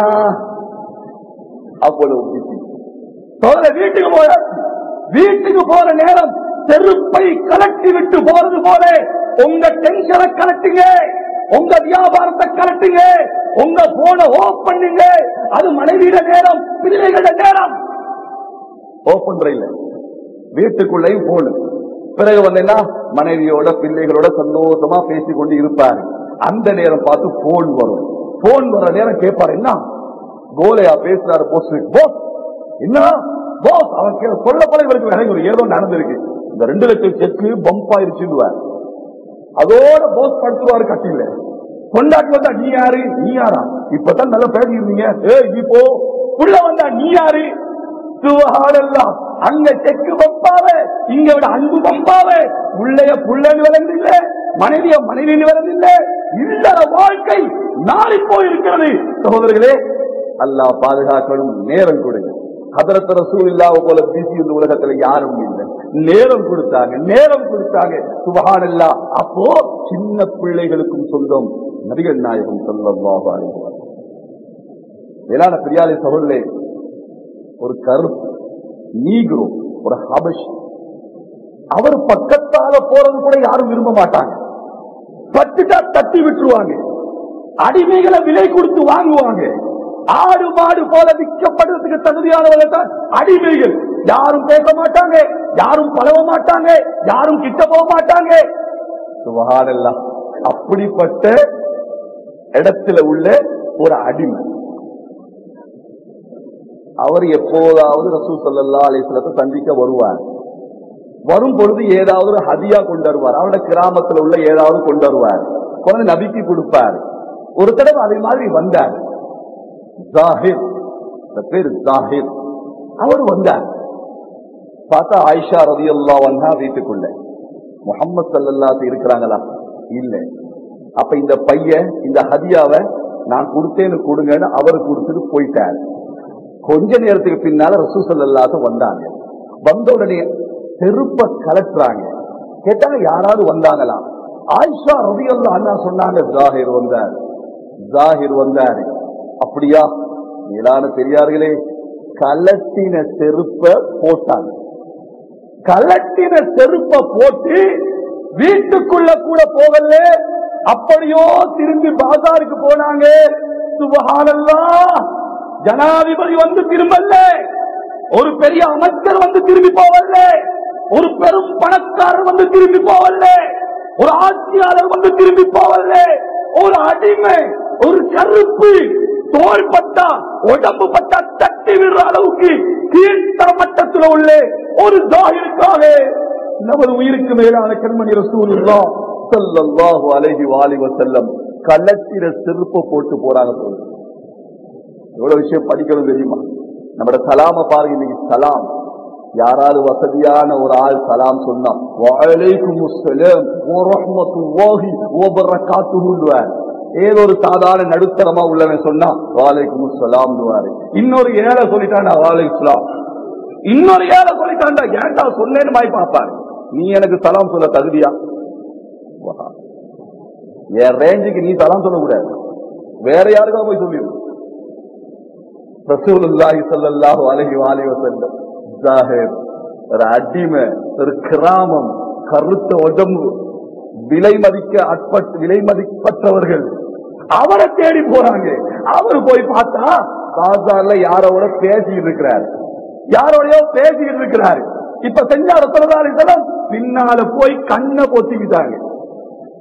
அவ்வளவு வீட்டுக்கு போற வீட்டுக்கு போற நேரம் செருப்பை கலட்டி விட்டு போறது போல உங்க டென்ஷனை கலட்டுங்க, உங்க வியாபாரத்தை கலட்டுங்க, உங்க போனை ஓப் பண்ணுங்க. அது மனைவியிட நேரம், பிள்ளைகள நேரம். ஓப் பண்ற இல்ல வீட்டுக்குள்ளையும் போனு. பிறகு வந்தேன்னா மனைவியோட பிள்ளைகளோட சந்தோஷமா பேசிக்கொண்டு இருப்பாரு. அந்த நேரம் பார்த்து போன் வரும். போன் வர நேரம் கேட்பாரு, என்ன கோலையா பேசுறாரு போஸ் போஸ் என்ன போஸ் அவன் சொல்ல போல இவருக்கு விளங்கி ஏதோ நடந்திருக்கு, இந்த ரெண்டு லட்சம் செக்கு பம்ப் ஆயிருச்சுடுவார். அதோட போஸ் படுத்துவாரு கட்டில. கொண்டாட்டி வந்தா நீ யாரு நீ யாரா இப்பதான் நல்லா பேசிருந்தீங்க, ஏ இப்போ புள்ள வந்தா நீ யாரு சுபஹானல்லாஹ். அங்க செக்கு பம்பாவே இங்க விட அன்பு பம்பாவே உள்ளைய புள்ளன்னு விளங்குதில்ல, மனைவிய மனைவின்னு விளங்குதில்ல. இல்லற வாழ்க்கை நாளை போயிருக்கிறது. சகோதரர்களே அல்லாஹ் பாதுகாக்கணும். நேரம் கொடுங்க. ஹதரத் ரசூலுல்லாஹ் போல பிஸி இந்த உலகத்துல யாரும் இல்லை. நேரம் கொடுத்தாங்க நேரம் கொடுத்தாங்க சுபஹானல்லாஹ். அப்போ சின்ன பிள்ளைகளுக்கும் சொந்தம் நபிகள் நாயகம் ஸல்லல்லாஹு அலைஹி வஸல்லம். வேளாண் பிரியாலை சகோதரர்களே, ஒரு கருப்பு நீக்ரோ ஒரு ஹபஷ், அவர் பக்கத்தால போறது கூட யாரும் விரும்ப மாட்டாங்க. பட்டுட்டா தட்டி விட்டுருவாங்க, அடிமைகளை விலை கொடுத்து வாங்குவாங்க. ஆடு மாடு போல விற்கப்படுறதுக்கு தகுதியானவர்கள் தான் அடிமைகள். யாரும் பேச மாட்டாங்க, யாரும் பழவ மாட்டாங்க, யாரும் கிட்ட போக மாட்டாங்க. சுபஹானல்லாஹ். அப்படிப்பட்ட இடத்துல உள்ள ஒரு அடிமை அவர் எப்போதாவது ரசூல் ஸல்லல்லாஹு அலைஹி வஸல்லம் சந்திக்க வருவார். வரும் பொழுது ஏதாவது ஒரு ஹதியா கொண்டு வருவார். அவருடைய கிராமத்தில் உள்ள ஏதாவது கொண்டு வருவார், கொண்டு நபிக்கு கொடுப்பார். ஒரு தடவை அதே மாதிரி வந்தார் ஜாஹிர், பேர் ஜாஹிர். அவர் வந்தார். பார்த்தா ஆயிஷா ரலியல்லாஹு அன்ஹா வீட்டுக்குள்ள முஹம்மது ஸல்லல்லாஹு அலைஹி இருக்கிறாங்களா? இல்ல. அப்ப இந்த பையன் இந்த ஹதியாவை நான் கொடுத்தேன்னு கொடுங்கன்னு அவர் கொடுத்துட்டு போயிட்டார். கொஞ்ச நேரத்துக்கு பின்னால ரசூல் ஸல்லல்லாஹு அலைஹி வந்தாங்க. வந்த உடனே செருப்ப கலட்டுறாங்க. கேட்டாங்க யாராவது வந்தாங்களா? ஆயிஷா ரலியல்லாஹு அன்ஹா சொன்னாங்க ஜாஹிர் வந்தார், ஜாஹிர் வந்தாரு. அப்படியா? மேலான பெரியார்களே, கலட்டின செருப்ப போட்டாங்க. கலட்டின செருப்ப போட்டு வீட்டுக்குள்ள கூட போகல, அப்படியோ திரும்பி பாசாருக்கு போனாங்க. சுபஹானல்லாஹ். ஜனாதிபதி வந்து திரும்பல, ஒரு பெரிய அமைச்சர் வந்து திரும்பி போவல்ல, ஒரு பெரும் பணக்காரர் வந்து திரும்பி போவல்ல, ஒரு ஆட்சியாளர் வந்து திரும்பி போவல்ல, ஒரு அடிமை ஒரு கருப்பு தோல் பட்டா உடம்பு பட்டா தட்டி விடுற அளவுக்கு கீழ்த்தர மட்டத்தில் உள்ள ஒரு ஜாஹிருக்காக நமது உயிருக்கு மேலான கண்மணி ரசூலுல்லாஹ் ஸல்லல்லாஹு அலைஹி வஸல்லம் கலத்திர செருப்ப போட்டு போறாங்க. எவ்வளவு விஷயம் படிக்கணும் தெரியுமா? நம்மட சலாம பாருங்க. இன்னைக்கு சலாம் யாராவது வசதியான ஒரு ஆள் சலாம் சொன்னா வஅலைக்கும் அஸ்ஸலாம் வ ரஹ்மத்துல்லாஹி வ பரகாத்துஹு, ஏதோ ஒரு சாதாரண நடுத்தரமா உள்ளவன் சொன்னா வஅலைக்கும் அஸ்ஸலாம் துவாரு. இன்னொரு ஏழை சொல்லிட்டாண்டா வஅலைக்கும் ஸலாம், இன்னொரு ஏழை சொல்லிட்டாண்டா ஏன்டா சொன்னேன்னு மாதிரி பாப்பாரு. நீ எனக்கு சலாம் சொல்ல தகுதியா? என் ரேஞ்சுக்கு நீ சலாம் சொல்லக்கூடாது, வேற யாருக்கா போய் சொல்லிடும். ரசூலுல்லாஹி ஸல்லல்லாஹு அலைஹி வஸல்லம் ஜாஹிர் ஒரு அடிமை, ஒரு கிராமம், கருத்த உடம்பு, விலை மதிக்க அட்பட்டு விலை மதிப்பற்றவர்கள் அவரை தேடி போறாங்க. அவர் போய் பார்த்தா பாசார்ல யாரோட பேசிட்டு இருக்கிறார், யாரோடய பேசிட்டு இருக்கிறாரு. இப்ப செஞ்சார சொல்லலாம் பின்னால போய் கண்ணை பொத்திக்கிட்டாங்க.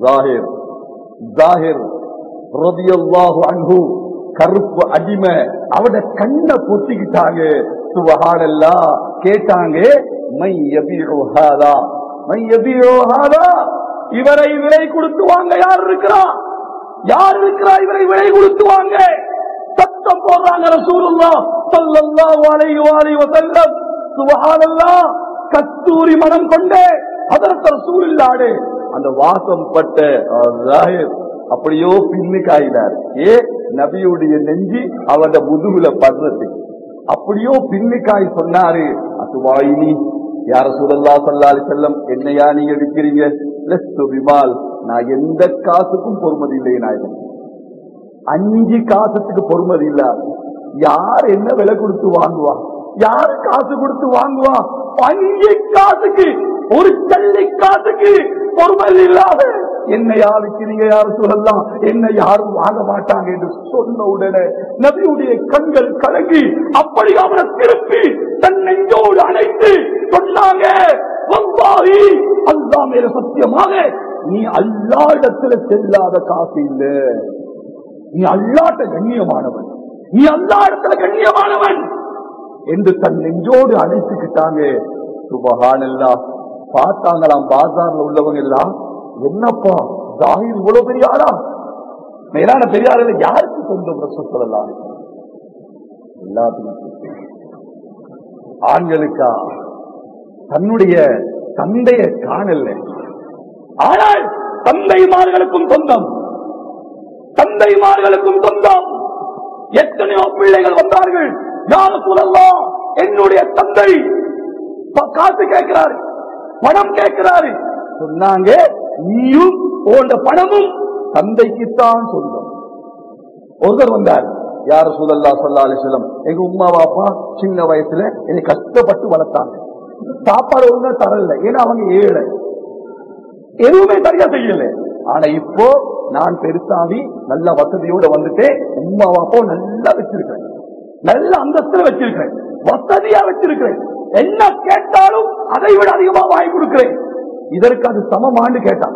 ஜாஹிர் ஜாஹிர் ரலியல்லாஹு அன்ஹு கருப்பு அடிமை அவட கண்ணை பொத்திக்கிட்டாங்க. சுப்ஹானல்லாஹ் கேட்டாங்க, மை யபீஉ ஹாதா மை யபீஉ ஹாதா, இவரை விலை கொடுத்து வாங்க யார் இருக்கிறா, யார் இருக்கிறா இவரை விலை கொடுத்து வாங்க. சத்தம் போடுறாங்க ரசூலுல்லாஹ் ஸல்லல்லாஹு அலைஹி வஸல்லம். சுப்ஹானல்லாஹ் கஸ்தூரி மனம் கொண்டே ஹஜ்ரத் ரசூலுல்லாஹ் அந்த வாசம் பட்ட ஜாஹிர் அப்படியோ பின்னுக்காயினார். ஏ நபியுடைய நெஞ்சி அவட முதுகுல படுறது அப்படியோ பின்னுக்காய் சொன்னாரு. அசுவாயினி யார ரசூலுல்லாஹ் ஸல்லல்லாஹு அலைஹி வஸல்லம், என்னையா நீங்க எடுக்கிறீங்க? லஸ்து பிமால், நான் எந்த காசுக்கும் பொறுமதி இல்லை நாயகம். அஞ்சு காசுக்கு பொறுமதி இல்ல. யார் என்ன விலை கொடுத்து வாங்குவா, யாரு காசு கொடுத்து வாங்குவா? அஞ்சு காசுக்கு, ஒரு சல்லி காசுக்கு பொறுமதி இல்லாத என்ன யாருக்கு நீங்க யாரும் சொல்லலாம், என்ன யாரும் வாங்க மாட்டாங்க என்று சொன்ன உடனே நபியுடைய கண்கள் கலங்கி அப்படி அவனை திருப்பி தன் நெஞ்சோடு அணைத்து சொன்னாங்க, வல்லாஹி அல்லாஹ் மேல சத்தியமாக நீ அல்லா இடத்துல செல்லாத காசு இல்ல, நீ அல்லாட்ட கண்ணியமானவன், நீ அல்லா இடத்துல கண்ணியமானவன் என்று தன் நெஞ்சோடு அணைத்துக்கிட்டாங்க. சுப்ஹானல்லாஹ். பார்த்தாங்களாம் பாசார்ல உள்ளவங்க எல்லாம், என்னப்பா ஜாஹிர் இவ்வளவு பெரிய ஆளா? மேலான பெரியார் யாருக்கு சொந்தம்? சொல்லலாம் எல்லாத்துக்கும். ஆண்களுக்கா தன்னுடைய தந்தையை காணல, ஆனால் தந்தைமார்களுக்கும் சொந்தம், தந்தைமார்களுக்கும் சொந்தம். எத்தனையோ பிள்ளைகள் வந்தார்கள், யார் சொல்லலாம் என்னுடைய தந்தை காசு கேட்கிறாரு, பணம் கேட்கிறாரு. சொன்னாங்க, நீயும் போன்ற பணமும் தந்தைக்குத்தான் சொந்தம். ஒருத்தர் வந்தார், யார் ரசூலுல்லாஹ் ஸல்லல்லாஹு அலைஹி வஸல்லம், எங்க உம்மா பாப்பா சின்ன வயசுல என்னை கஷ்டப்பட்டு வளர்த்தாங்க, சாப்பாடு ஒழுங்கா தரல, ஏன்னா அவங்க ஏழை, எதுவுமே சரியா செய்யல. ஆனா இப்போ நான் பெருசாவி நல்ல வசதியோட வந்துட்டு உம்மா பாப்பா நல்லா வச்சிருக்கிறேன், நல்ல அந்தஸ்துல வச்சிருக்கிறேன், வசதியா வச்சிருக்கிறேன், என்ன கேட்டாலும் அதை விட அதிகமா வாங்கி கொடுக்கிறேன், இதற்கு அது சமமான்னு கேட்டான்.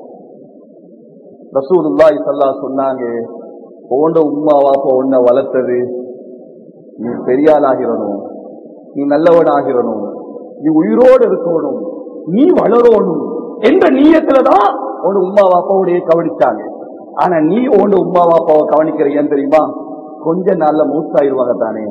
ரசூலுல்லாஹி ஸல்லல்லாஹு சொன்னாங்க, போன்ற உம்மா வாப்பா உன்னை வளர்த்தது, நீ பெரியாள் ஆகிறணும், நீ நல்லவன் ஆகிறணும், நீ உயிரோடு இருக்கணும், நீ வளரணும் என்ற நீயத்துலதான் உன் உம்மா வாப்பாவுடைய கவனிச்சாங்க. ஆனா நீ உன் உம்மா வாப்பாவை கவனிக்கிற ஏன் தெரியுமா? கொஞ்ச நாள்ல மூத்தாயிருவாங்க தானே.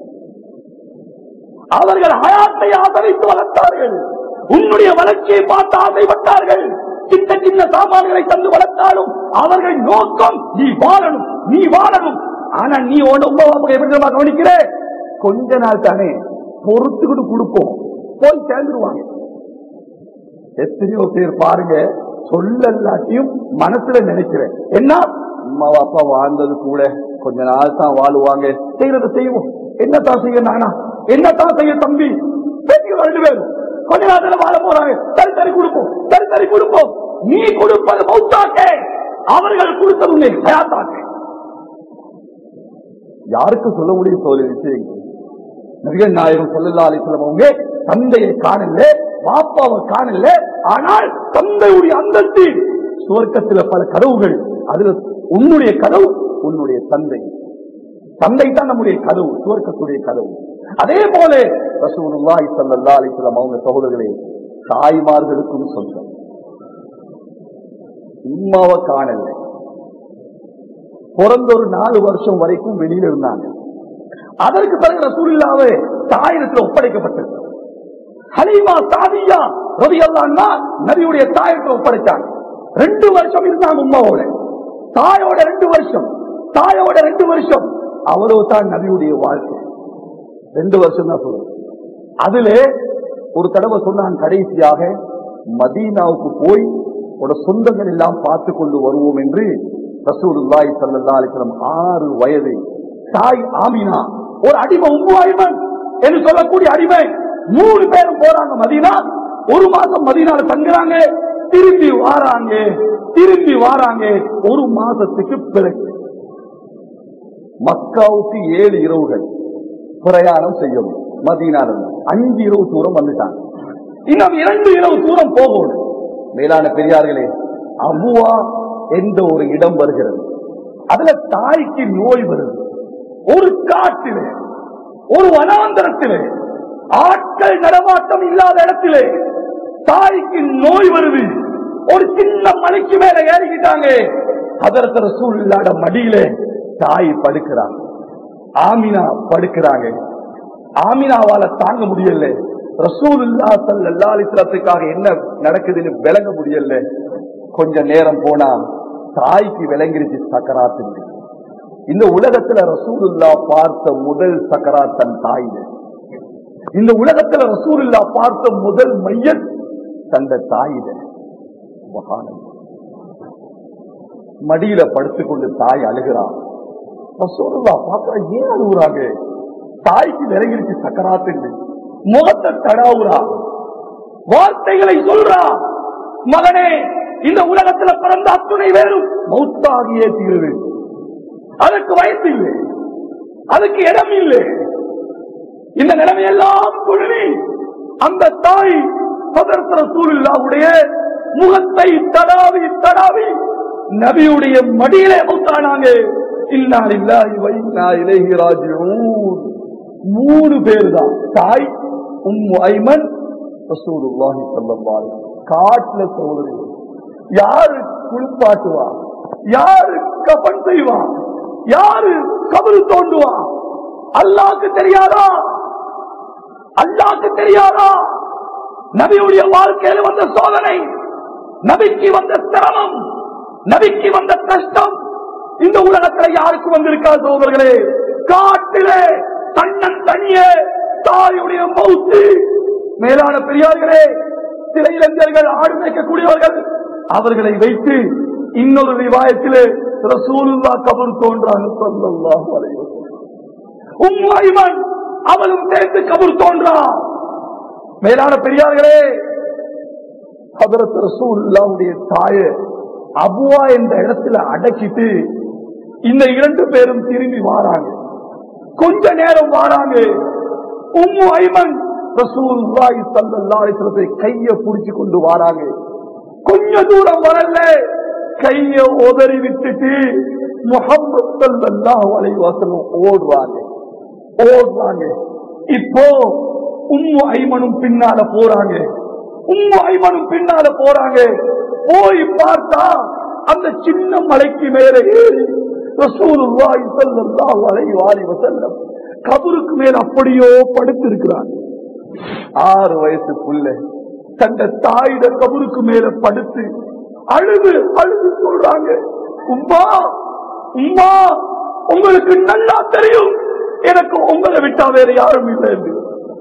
அவர்கள் ஹயாத்தை ஆதரித்து வளர்த்தார்கள், உன்னுடைய வளர்ச்சியை பார்த்து ஆசைப்பட்டார்கள். சின்ன சின்ன சாமான்களை தந்து வளர்த்தாலும் அவர்கள் நோக்கம் நீ வாழணும், நீ வாழணும். ஆனா நீ உன் உம்மா வாப்பாவை எப்படி கவனிக்கிற? கொஞ்ச நாள் தானே, பொறுத்துக்கிட்டு கொடுப்போம், போய் சேர்ந்துருவாங்க. எத்தனையோ பேர் பாருங்க, சொல்லல்லாட்டியும் மனசுல நினைக்கிறேன், என்ன அம்மா அப்பா வாழ்ந்தது கூட கொஞ்ச நாள் தான் வாழுவாங்க, செய்யறத செய்வோம், என்னத்தான் செய்ய நானா, என்னத்தான் செய்ய தம்பி, ரெண்டு பேரும் கொஞ்ச நாள் வாழ போறாங்க, சரி சரி கொடுப்போம், சரி சரி கொடுப்போம். நீ கொடுப்பது மௌத்தாக்க, அவர்கள் கொடுத்தது ஹயாத்தாக்க. யாருக்கு சொல்ல முடியும் சொல்ல விஷயங்கள்? நபிகள் நாயகம் ஸல்லல்லாஹு அலைஹி வஸல்லம் அவங்க தந்தையை காணல, பாப்பாவை காணல, ஆனால் தந்தையுடைய அந்தஸ்து சுவர்க்கத்தில் பல கதவுகள், அதுல உன்னுடைய கதவு உன்னுடைய தந்தை, தந்தை தான் நம்முடைய கதவு, சுவர்க்கத்துடைய கதவு. அதே போல ரசூலுல்லாஹி ஸல்லல்லாஹு அலைஹி வஸல்லம் அவங்க சகோதரர்களே, தாய்மார்களுக்கும் சொந்தம். உம்மாவை காணல, பிறந்த ஒரு நாலு வருஷம் வரைக்கும் வெளியில இருந்தாங்க. அதற்கு பிறகு ரசூலுல்லாஹ்வே தாயிடத்தில் ஒப்படைக்கப்பட்டது. ஹலீமா சாதியா ரலியல்லாஹு அன்ஹா நபியுடைய தாயிடத்தில் ஒப்படைத்தாங்க. ரெண்டு வருஷம் இருந்தாங்க உம்மாவோட, தாயோட ரெண்டு வருஷம், தாயோட ரெண்டு வருஷம். அவ்வளவு தான் நபியுடைய வாழ்க்கை, ரெண்டு வருஷம் தான் சொல்லுங்க. அதுல ஒரு தடவை சொன்னான், கடைசியாக மதீனாவுக்கு போய் ஒரு சொந்தங்கள் எல்லாம் பார்த்து கொண்டு வருவோம் என்று. ரசூலுல்லாஹி ஸல்லல்லாஹு அலைஹி வஸல்லம் ஆறு வயது, தாய் ஆமினா, ஒரு அடிமை உம்மு ஐமன் என்று சொல்லக்கூடிய அடிமை, மூணு பேரும் போறாங்க மதீனா. ஒரு மாசம் மதீனால தங்குறாங்க, திரும்பி வாராங்க, திரும்பி வாராங்க. ஒரு மாசத்துக்கு பிறகு மக்காவுக்கு ஏழு இரவுகள் பிரயாணம் செய்யணும். மதீனால அஞ்சு இரவு தூரம் வந்துட்டாங்க, இன்னும் இரண்டு இரவு தூரம் போகணும். மேலான பெரியார்களே, அபுவா என்ற ஒரு இடம் வருகிறது. அதுல தாய்க்கு நோய் வருது. ஒரு காட்டிலே, ஒரு வனாந்தரத்திலே, ஆட்கள் நடமாட்டம் இல்லாத இடத்திலே தாய்க்கு நோய் வருது. ஒரு சின்ன மலைக்கு மேல ஏறிக்கிட்டாங்க. ஹதரத் ரசூலுல்லாஹ் மடியிலே தாய் படுக்கிறாங்க. ஆமினா படுக்கிறாங்க. ஆமினாவால தாங்க முடியல. ரசூலுல்லாஹ் ஸல்லல்லாஹு அலைஹி வஸல்லத்துக்காக என்ன நடக்குதுன்னு விளங்க முடியல. கொஞ்ச நேரம் போனா தாய்க்கு விளங்கிருச்சு சக்கராத்து. இந்த உலகத்துல ரசூலுல்லாஹ் பார்த்த முதல் சக்கராத் தன் தாய். இந்த உலகத்துல ரசூலுல்லாஹ் பார்த்த முதல் மையத் தந்த தாயிட. மடியில படுத்துக்கொண்டு தாய் அழுகிறான். ரசூலுல்லாஹ் பார்த்தா ஏன் அழுகுறாங்க? தாய்க்கு விளங்கிருச்சு சக்கராத்து. முகத்தை தடாவுறா, வார்த்தைகளை சொல்றா. மகனே, இந்த உலகத்துல பிறந்த அத்துணை வேறும் மௌத்தாகியே தீர்வு. அதுக்கு வயசு இல்லை, அதுக்கு இடம் இல்லை. இந்த நிலைமையெல்லாம் சொல்லி அந்த தாய் ஹதரத் ரசூலுல்லாஹ்வுடைய முகத்தை தடாவி தடாவி நபியுடைய மடியிலே மௌத்தானாங்க. இன்னா லில்லாஹி வ இன்னா இலைஹி ராஜிஊன். மூணு பேர் தான். தாய், உம்மு ஐமன், ரசூலுல்லாஹி ஸல்லல்லாஹு அலைஹி வஸல்லம். காட்டுல சோதனை. யாரு குளிப்பாட்டுவா? யாரு கஃன் செய்வா? யாரு கபர் தோண்டுவா? அல்லாஹ்க்கு தெரியாதா? அல்லாஹ்க்கு தெரியாதா? நபியுடைய வாழ்க்கையில் வந்த சோதனை, நபிக்கு வந்த சிரமம், நபிக்கு வந்த கஷ்டம் இந்த உலகத்தில் யாருக்கு வந்திருக்கா? சோதர்களே, காட்டிலே தன்னன் தனியே தாயுடைய மௌத்து. மேலான பெரியார்களே, சில இளைஞர்கள் ஆடு மேய்க்கக்கூடியவர்கள், அவர்களை வைத்து இன்னொரு ரிவாயத்திலே ரசூலுல்லாஹ் கபர் தோன்றாங்க ஸல்லல்லாஹு அலைஹி வஸல்லம். உம்மு ஐமன் அவளும் சேர்ந்து கபர் தோன்றா. மேலான பெரியார்களே, ஹதரத் ரசூலுல்லாஹ்வுடைய தாயை அபுவா என்ற இடத்துல அடக்கிட்டு இந்த இரண்டு பேரும் திரும்பி வாராங்க. கொஞ்ச நேரம் வாராங்க. உம்மு ஐமன் ரசூலுல்லாஹி ஸல்லல்லாஹு அலைஹி வஸல்லம் கையை புடிச்சு கொண்டு வாராங்க. கொஞ்ச தூரம் வரல, கையை உதறி விட்டுட்டு முஹம்மது ஸல்லல்லாஹு அலைஹி வஸல்லம் ஓடுறாங்க ஓடுறாங்க இப்போ உம்மு ஐமனும் பின்னால போறாங்க. உம்மு ஐமனும் பின்னால போறாங்க. போய் பார்த்தா அந்த சின்ன மலைக்கு மேல ஏறி ரசூலுல்லாஹி ஸல்லல்லாஹு அலைஹி வஸல்லம் கபருக்கு மேல அப்படியோ படுத்திருக்கிறாங்க. ஆறு வயசு புள்ள தந்த தாயிட கபருக்கு மேல படுத்து அழுது அழுது சொல்றாங்க, உம்மா உம்மா உங்களுக்கு நல்லா தெரியும் எனக்கு உங்களை விட்டா வேற யாரும் இல்லை என்று.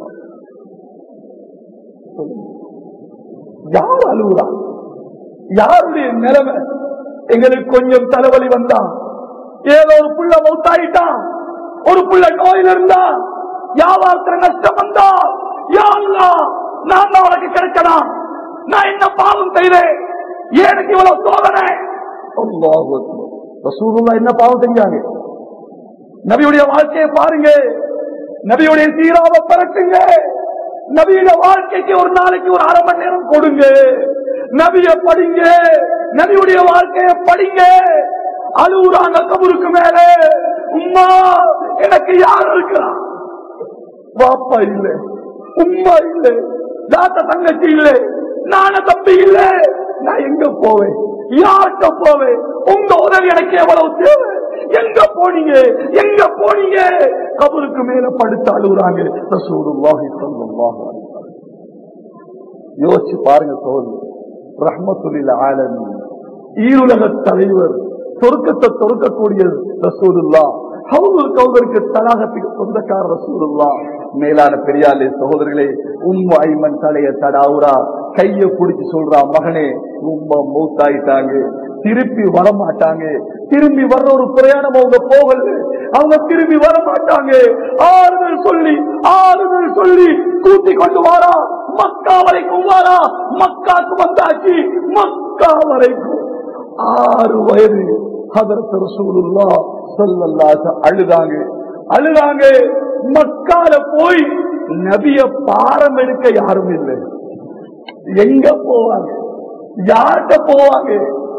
யார் அழுகுறாங்க? யாருடைய நிலைமை? எங்களுக்கு கொஞ்சம் தலைவலி வந்தா, ஏதோ ஒரு புள்ள மௌத்தாயிட்டான், ஒரு புள்ள நோயில் இருந்தா, வியாபாரத்துல நஷ்டம் வந்தா, யா அல்லாஹ் நான் தான் உனக்கு கிடைக்கலாம், நான் என்ன பாவம் செய்தேன், எனக்கு இவ்வளவு சோதனை. அல்லாஹ் அக்பர். ரசூலுல்லாஹ் என்ன பாவம் செஞ்சாங்க? நபியுடைய வாழ்க்கையை பாருங்க, நபியுடைய சீராவை பரட்டுங்க, நபியுடைய வாழ்க்கைக்கு ஒரு நாளைக்கு ஒரு அரை மணி நேரம் கொடுங்க, நபிய படிங்க, நபியுடைய வாழ்க்கையை படிங்க. அழுகுறாங்க கபருக்கு மேல, உம்மா எனக்கு யார் இருக்கிறா? பாப்பா இல்ல, உம்மா இல்ல, தாத்தா தங்கச்சி இல்ல, நான தம்பி இல்ல, நான் எங்க போவேன்? யார்கிட்ட போவேன்? உங்க உதவி எனக்கு எவ்வளவு தேவை? எங்க போனீங்க? எங்க போனீங்க? கபருக்கு மேல படுத்து அழுகுறாங்க. ரசூலுல்லாஹி ஸல்லல்லாஹு அலைஹி வஸல்லம். யோசிச்சு பாருங்க சோதரி, ரஹ்மத்துல் ஆலமீன், ஈருலக தலைவர், சொர்க்கத்தை சொர்க்கக்கூடிய ரசூலுல்லாஹ், ஹவுதுல் கௌதருக்கு தலாகத்துக்கு சொந்தக்கார ரசூலுல்லாஹ். மேலான பெரியாலே சகோதரர்களே, உம்மு ஐமன் தலைய தடாவுரா, கைய பிடிச்சு சொல்றா, மகனே உம்மா மௌத்தாயிட்டாங்க, திருப்பி வரமாட்டாங்க, திரும்பி வர்ற ஒரு பிரயாணம் அவங்க போகல, அவங்க திரும்பி வரமாட்டாங்க. ஆறுதல் சொல்லி ஆறுதல் சொல்லி கூட்டி கொண்டு வாரா, மக்கா வரைக்கும் வாரா. மக்காக்கு வந்தாச்சு, மக்கா வரைக்கும். ஆறு வயது ஹதரத் ரசூலுல்லாஹ் ஸல்லல்லாஹு அலைஹி வஸல்லம் அழுதாங்க அழுதாங்க மக்கால போய் நபிய பாரம் எடுக்க யாரும் இல்லை. எங்க போவாங்க? யார்கிட்ட போவாங்க?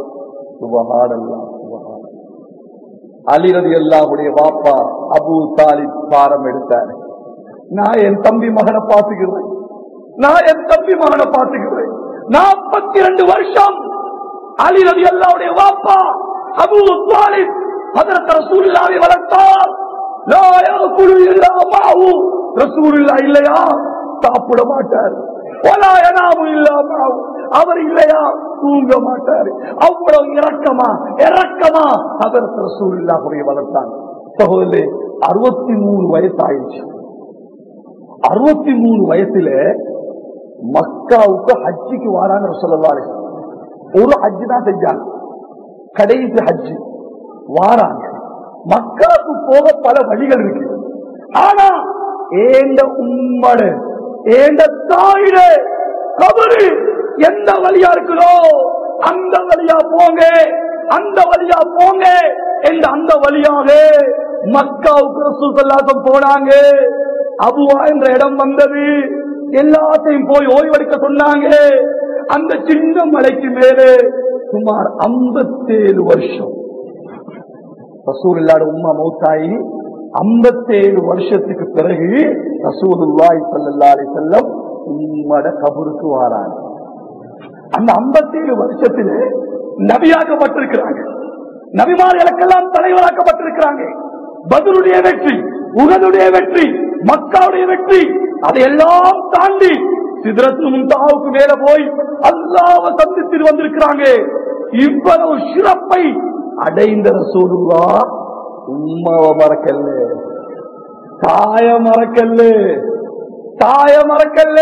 சுபஹானல்லாஹ் சுபஹானல்லாஹ். அலி ரலியல்லாஹுடைய வாப்பா அபூ தாலிப் பாரம் எடுத்தார். நான் என் தம்பி மகனை பார்த்துக்கிறேன், நான் என் தம்பி மகனை பார்த்துக்கிறேன். நாற்பத்தி ரெண்டு வருஷம் அலி ரலியல்லாஹுடைய வாப்பா அபூ தாலிப் ஹஜ்ரத் ரசூலுல்லாஹி வளர்த்தார். லா யகுலு இல்லா மாஹு, ரசூலுல்லாஹ் இல்லையா சாப்பிட மாட்டார். வலா யனாமு இல்லா மாஹு, அவர் இல்லையா தூங்க மாட்டார். அவ்வளவு இரக்கமா இரக்கமா ஹஜ்ரத் ரசூலுல்லாஹி வளர்த்தாங்க. சகோதரே, அறுபத்தி மூணு வயசு ஆயிடுச்சு. அறுபத்தி மூணு வயசுல மக்காவுக்கு ஹஜ்ஜிக்கு வாராங்க ரசூலுல்லாஹி அலைஹி வஸல்லம். ஒரு ஹஜ்ஜி தான் செஞ்சாங்க, கடைசி ஹஜ்ஜி வாராங்க. மக்காவுக்கு போக பல வழிகள் இருக்கு. ஆனா ஏண்ட உம்மட ஏண்ட தாயிட கபரு எந்த வழியா இருக்குதோ அந்த வழியா போங்க, அந்த வழியா போங்க என்ற அந்த வழியாக மக்காவுக்கு ரசூல் ஸல்லல்லாஹு அலைஹி வஸல்லம் போனாங்க. அபுவா என்ற இடம் வந்தது. எல்லாத்தையும் போய் ஓய்வெடுக்க சொன்னாங்க. அந்த சின்ன மலைக்கு மேலே சுமார் ஐம்பத்தி ஏழு வருஷம் ரசூலுல்லாஹி உம்மா மௌத்தாயி ஐம்பத்தி ஏழு வருஷத்துக்கு பிறகு ரசூலுல்லாஹி ஸல்லல்லாஹு அலைஹி வஸல்லம் உம்மட கபருக்கு வாராங்க. அந்த ஐம்பத்தி ஏழு வருஷத்திலே நபியாக்கப்பட்டிருக்கிறாங்க. நபிமார்களுக்கெல்லாம் தலைவராக்கப்பட்டிருக்கிறாங்க. பத்ருடைய வெற்றி, உஹதுடைய வெற்றி, மக்காவுடைய வெற்றி, அதையெல்லாம் தாண்டி சித்ரத்துல் முன்தஹாவுக்கு மேல போய் அல்லாஹ்வை சந்தித்து வந்திருக்கிறாங்க. இவ்வளவு சிறப்பை அடைந்த ரசூலுல்லாஹ் உம்மாவை மறக்கல்ல, தாய மறக்கல்ல, தாய மறக்கல்ல.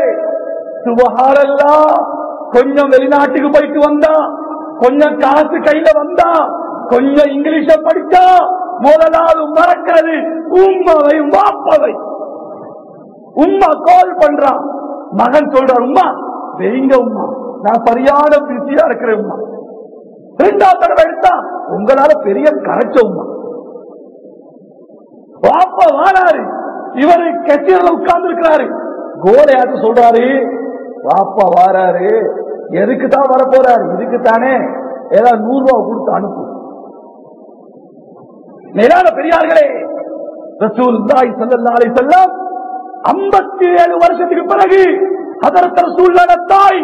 சுபஹானல்லாஹ். கொஞ்சம் வெளிநாட்டுக்கு போயிட்டு வந்தா, கொஞ்சம் காசு கையில வந்தா, கொஞ்சம் இங்கிலீஷ படிச்சா முதலாவது மறக்கிறது உம்மாவை வாப்பாவை. உம்மா கால் பண்றான், மகன் சொல்றான், உம்மா வெயிங்க உம்மா, நான் சரியான பிஸியா இருக்கிறேன் உம்மா. ரெண்டாவது தடவை எடுத்தா உங்களால பெரிய கரைச்ச உம்மா. வாப்பா வாராரு, இவரு கச்சேரியில உட்கார்ந்து இருக்கிறாரு. கோலையாட்டு சொல்றாரு, வாப்பா வாராரு, எதுக்குதான் வர போறாரு, இதுக்குத்தானே ஏதாவது நூறு ரூபாய் கொடுத்து அனுப்பு. மேலான பெரியார்களே, ரசூலுல்லாஹி ஸல்லல்லாஹு அலைஹி வஸல்லம் ஐம்பத்தி ஏழு வருஷத்துக்கு பிறகு ஹஜ்ரத் ரசூலுல்லாஹ் தாய்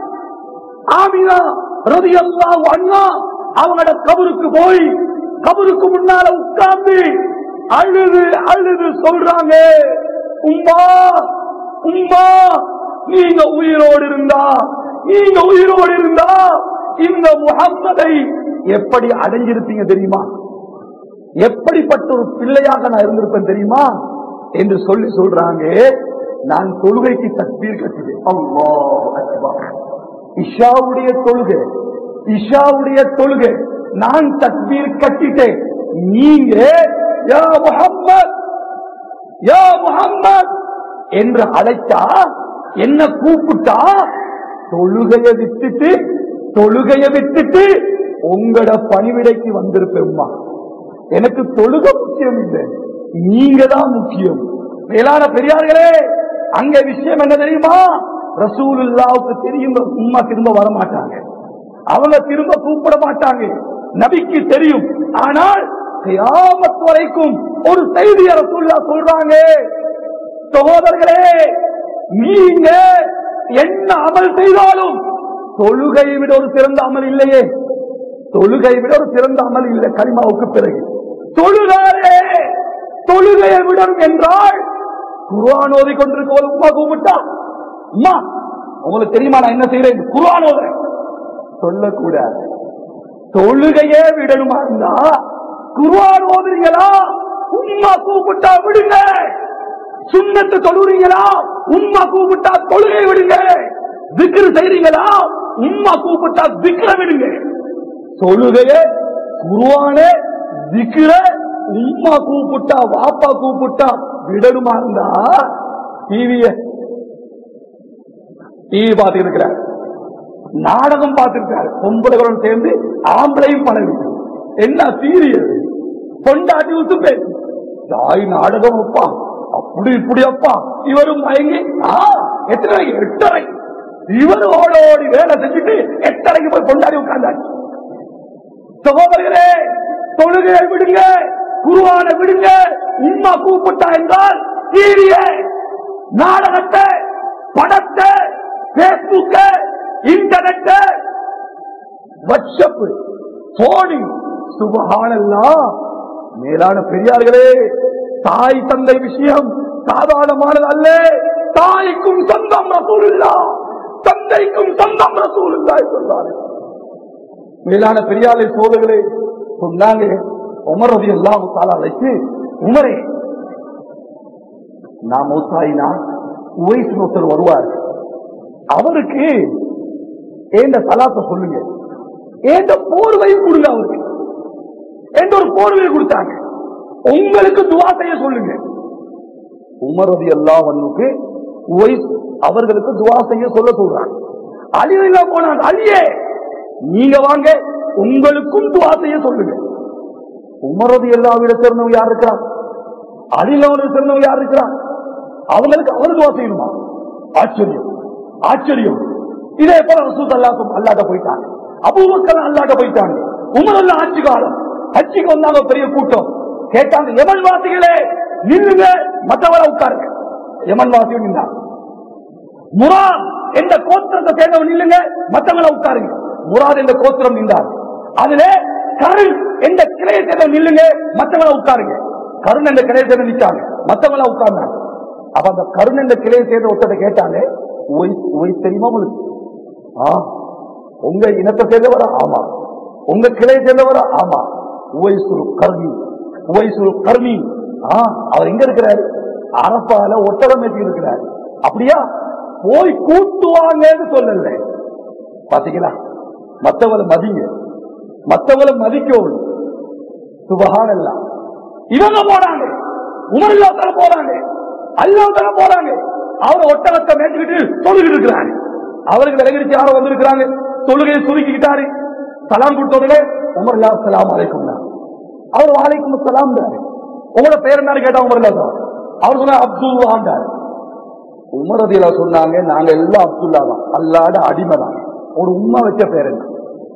ஆமினா ரலியல்லாஹு அன்ஹா அவங்களோட கபருக்கு போய் கபருக்கு முன்னால உட்கார்ந்து அழுது அழுது சொல்றாங்க, உம்மா உம்மா நீங்க உயிரோடு இருந்தா நீங்க உயிரோடு இருந்தா இந்த முஹம்மதை எப்படி அடைஞ்சிருப்பீங்க தெரியுமா, எப்படிப்பட்ட ஒரு பிள்ளையாக நான் இருந்திருப்பேன் தெரியுமா என்று சொல்லி சொல்றாங்க. நான் தொழுகைக்கு தக்பீர் கட்டினேன். அல்லாஹ் அக்பர். இஷாவுடைய தொழுகை இஷாவுடைய தொழுகை நான் தக்பீர் கட்டிட்டேன். நீங்க யா முஹம்மத் யா முஹம்மத் என்று அழைத்தா, என்ன கூப்பிட்டா, தொழுகையை விட்டுட்டு தொழுகையை விட்டுட்டு உங்களோட பணிவிடைக்கு வந்திருப்பேம்மா. எனக்கு தொழுகை முக்கியம் இல்லை, நீங்க தான் முக்கியம். மேலான பெரியார்களே, அங்க விஷயம் என்ன தெரியுமா, ரசூலுல்லாஹ்வுக்கு தெரியும் உம்மா திரும்ப வர மாட்டாங்க, அவங்க திரும்ப கூப்பிட மாட்டாங்க, நபிக்கு தெரியும். ஆனால் கியாமத் வரைக்கும் ஒரு செய்தியை ரசூலுல்லாஹ் சொல்றாங்க, சகோதரர்களே நீங்க என்ன அமல் செய்தாலும் தொழுகையை விட ஒரு சிறந்த அமல் இல்லையே, தொழுகையை விட ஒரு சிறந்த அமல் இல்லை. கலிமாவுக்கு பிறகு தொழுகாரே தொழுகையை விடும் என்றால் குர்ஆன் ஓதி கொண்டிருக்க ஒரு உம்மா கூப்பிட்டா, அம்மா உங்களுக்கு தெரியுமா நான் என்ன செய்யறேன், குர்ஆன் ஓதுறேன் சொல்லக்கூடாது. தொழுகையே விடணுமா இருந்தா குர்ஆன் ஓதுறீங்களா, உம்மா கூப்பிட்டா விடுங்க. சுன்னத்து தொழுறீங்களா, உம்மா கூப்பிட்டா தொழுகை விடுங்க. திக்ர் செய்றீங்களா, உம்மா கூப்பிட்டா திக்ர விடுங்க. தொழுகையே குர்ஆனே திக்ர உம்மா கூப்பிட்டா வாப்பா கூப்பிட்டா விடணுமா இருந்தா டிவிய டிவி பார்த்து இருக்கிறார், நாடகம் பார்த்திருக்காரு, பொம்பளைகளும் சேர்ந்து ஆம்பளையும் பழகு, என்ன சீரியல் கொண்டாட்டி விட்டு பேசு, தாய் நாடகம் அப்பா அப்படி இப்படி அப்பா, இவரும் மயங்கி எத்தனை எட்டரை, இவரு ஓடோடி வேலை செஞ்சுட்டு எட்டரைக்கு போய் கொண்டாடி உட்கார்ந்தாச்சு. சகோதரர்களே, தொழுகையை விடுங்க, குர்ஆனை விடுங்க. உம்மா கூப்பிட்டா என்றால் டிவியை, நாடகத்தை, படத்தை, பேஸ்புக்க, இன்டர்நெட், வாட்ஸ்அப், போனிங், சுப்ஹானல்லாஹ். மேலான பெரியார்களே, தாய் தந்தை விஷயம் சாதாரணமானது அல்ல. தாய்க்கும் சொந்தம் ரசூலுல்லாஹ், தந்தைக்கும் சொந்தம் ரசூலுல்லாஹ் சொல்றார்கள். மேலான பெரியாரை சோதர்களே சொன்னாங்க, உமர் ரலியல்லாஹு தஆலா அலைஹி, உமரே, நான் மௌத்தாயினா உவைஸ் ஒருத்தர் வருவார், அவருக்கு ஏண்ட சலாத்தை சொல்லுங்க, ஏண்ட போர்வையும் கொடுங்க, அவருக்கு எந்த ஒரு போர்வையை கொடுத்தாங்க, உங்களுக்கு துஆ செய்ய சொல்லுங்க. உமர் ரலியல்லாஹு அன்ஹுக்கு உவைஸ் அவர்களுக்கு துஆ செய்ய சொல்ல சொல்றாங்க. அலி ரலியல்லாஹு போனாங்க, அலியே நீங்க வாங்க, உங்களுக்கும் துஆ செய்ய சொல்லுங்க. உமர் ரலியல்லாஹு அன்ஹு சேர்ந்தவங்க யார் இருக்கிறார், அலி ரலியல்லாஹு அன்ஹு சேர்ந்தவங்க யார் இருக்கிறார், அவங்களுக்கு அவர் துஆ செய்யணுமா? ஆச்சரியம், ஆச்சரியம். இதே போல ரசூல் ஸல்லல்லாஹு அல்லாஹ்ட்ட போயிட்டாங்க, அபூபக்கர் அல்லாஹ்ட்ட போயிட்டாங்க. உமர் அல்லாஹ் ஆட்சி காலம், ஹஜ்ஜுக்கு வந்தாங்க, பெரிய கூட்டம். கேட்டாங்க, யமன் வாசிகளே நில்லுங்க, மற்றவரை உட்காருங்க. யமன் வாசியும் நின்றாங்க. முராத் என்ற கோத்திரத்தை சேர்ந்தவன் நில்லுங்க, மற்றவங்களை உட்காருங்க. முராத் என்ற கோத்திரம் நின்றார். அதுல கருண் என்ற கிளையை சேர்ந்தவன் நில்லுங்க, மற்றவங்களை உட்காருங்க. கருண் என்ற கிளையை சேர்ந்து நிற்காங்க, மற்றவங்களை உட்கார்ந்தாங்க. அப்ப அந்த கருண் என்ற கிளையை சேர்ந்த ஒருத்தரை கேட்டாங்க, தெரியுமா உங்களுக்கு? உங்க இனத்தை சேர்ந்தவரா? ஆமா. உங்க கிளையை சேர்ந்தவரா? ஆமா. உவைசுல் கர்மி, உவைசுல் கர்மி. அவர் எங்க இருக்கிறாரு? அரப்பால ஒட்டகம் ஏற்றி இருக்கிறார். அப்படியா? போய் கூட்டுவாங்கன்னு சொல்லல. பாத்தீங்களா? மற்றவளை மதிங்க, மற்றவளை மதிக்கணும். சுபஹானல்லாஹ். இவங்க போறாங்க, உமர் இல்லாத போறாங்க, அல்லாஹ் போறாங்க. அவர் ஒட்டகத்தை மேய்ச்சிக்கிட்டு தொழுகிட்டு இருக்கிறாங்க. அவருக்கு விலகிடுச்சு, யாரோ வந்திருக்கிறாங்க, தொழுகையை சுருக்கிக்கிட்டாரு. சலாம் கொடுத்தவர்களே, உமர் இல்லா சலாம் அலைக்கும். அவர் வாலைக்கும் சலாம். உங்களோட பேர் என்ன கேட்டா உமர் இல்லா, அவர் சொன்ன அப்துல்லாண்டார். உமர் ரலியல்லாஹு சொன்னாங்க, நாங்க எல்லாம் அப்துல்லா தான், அல்லாஹ்ட அடிமை தான். ஒரு உம்மா வச்ச பேர் என்ன?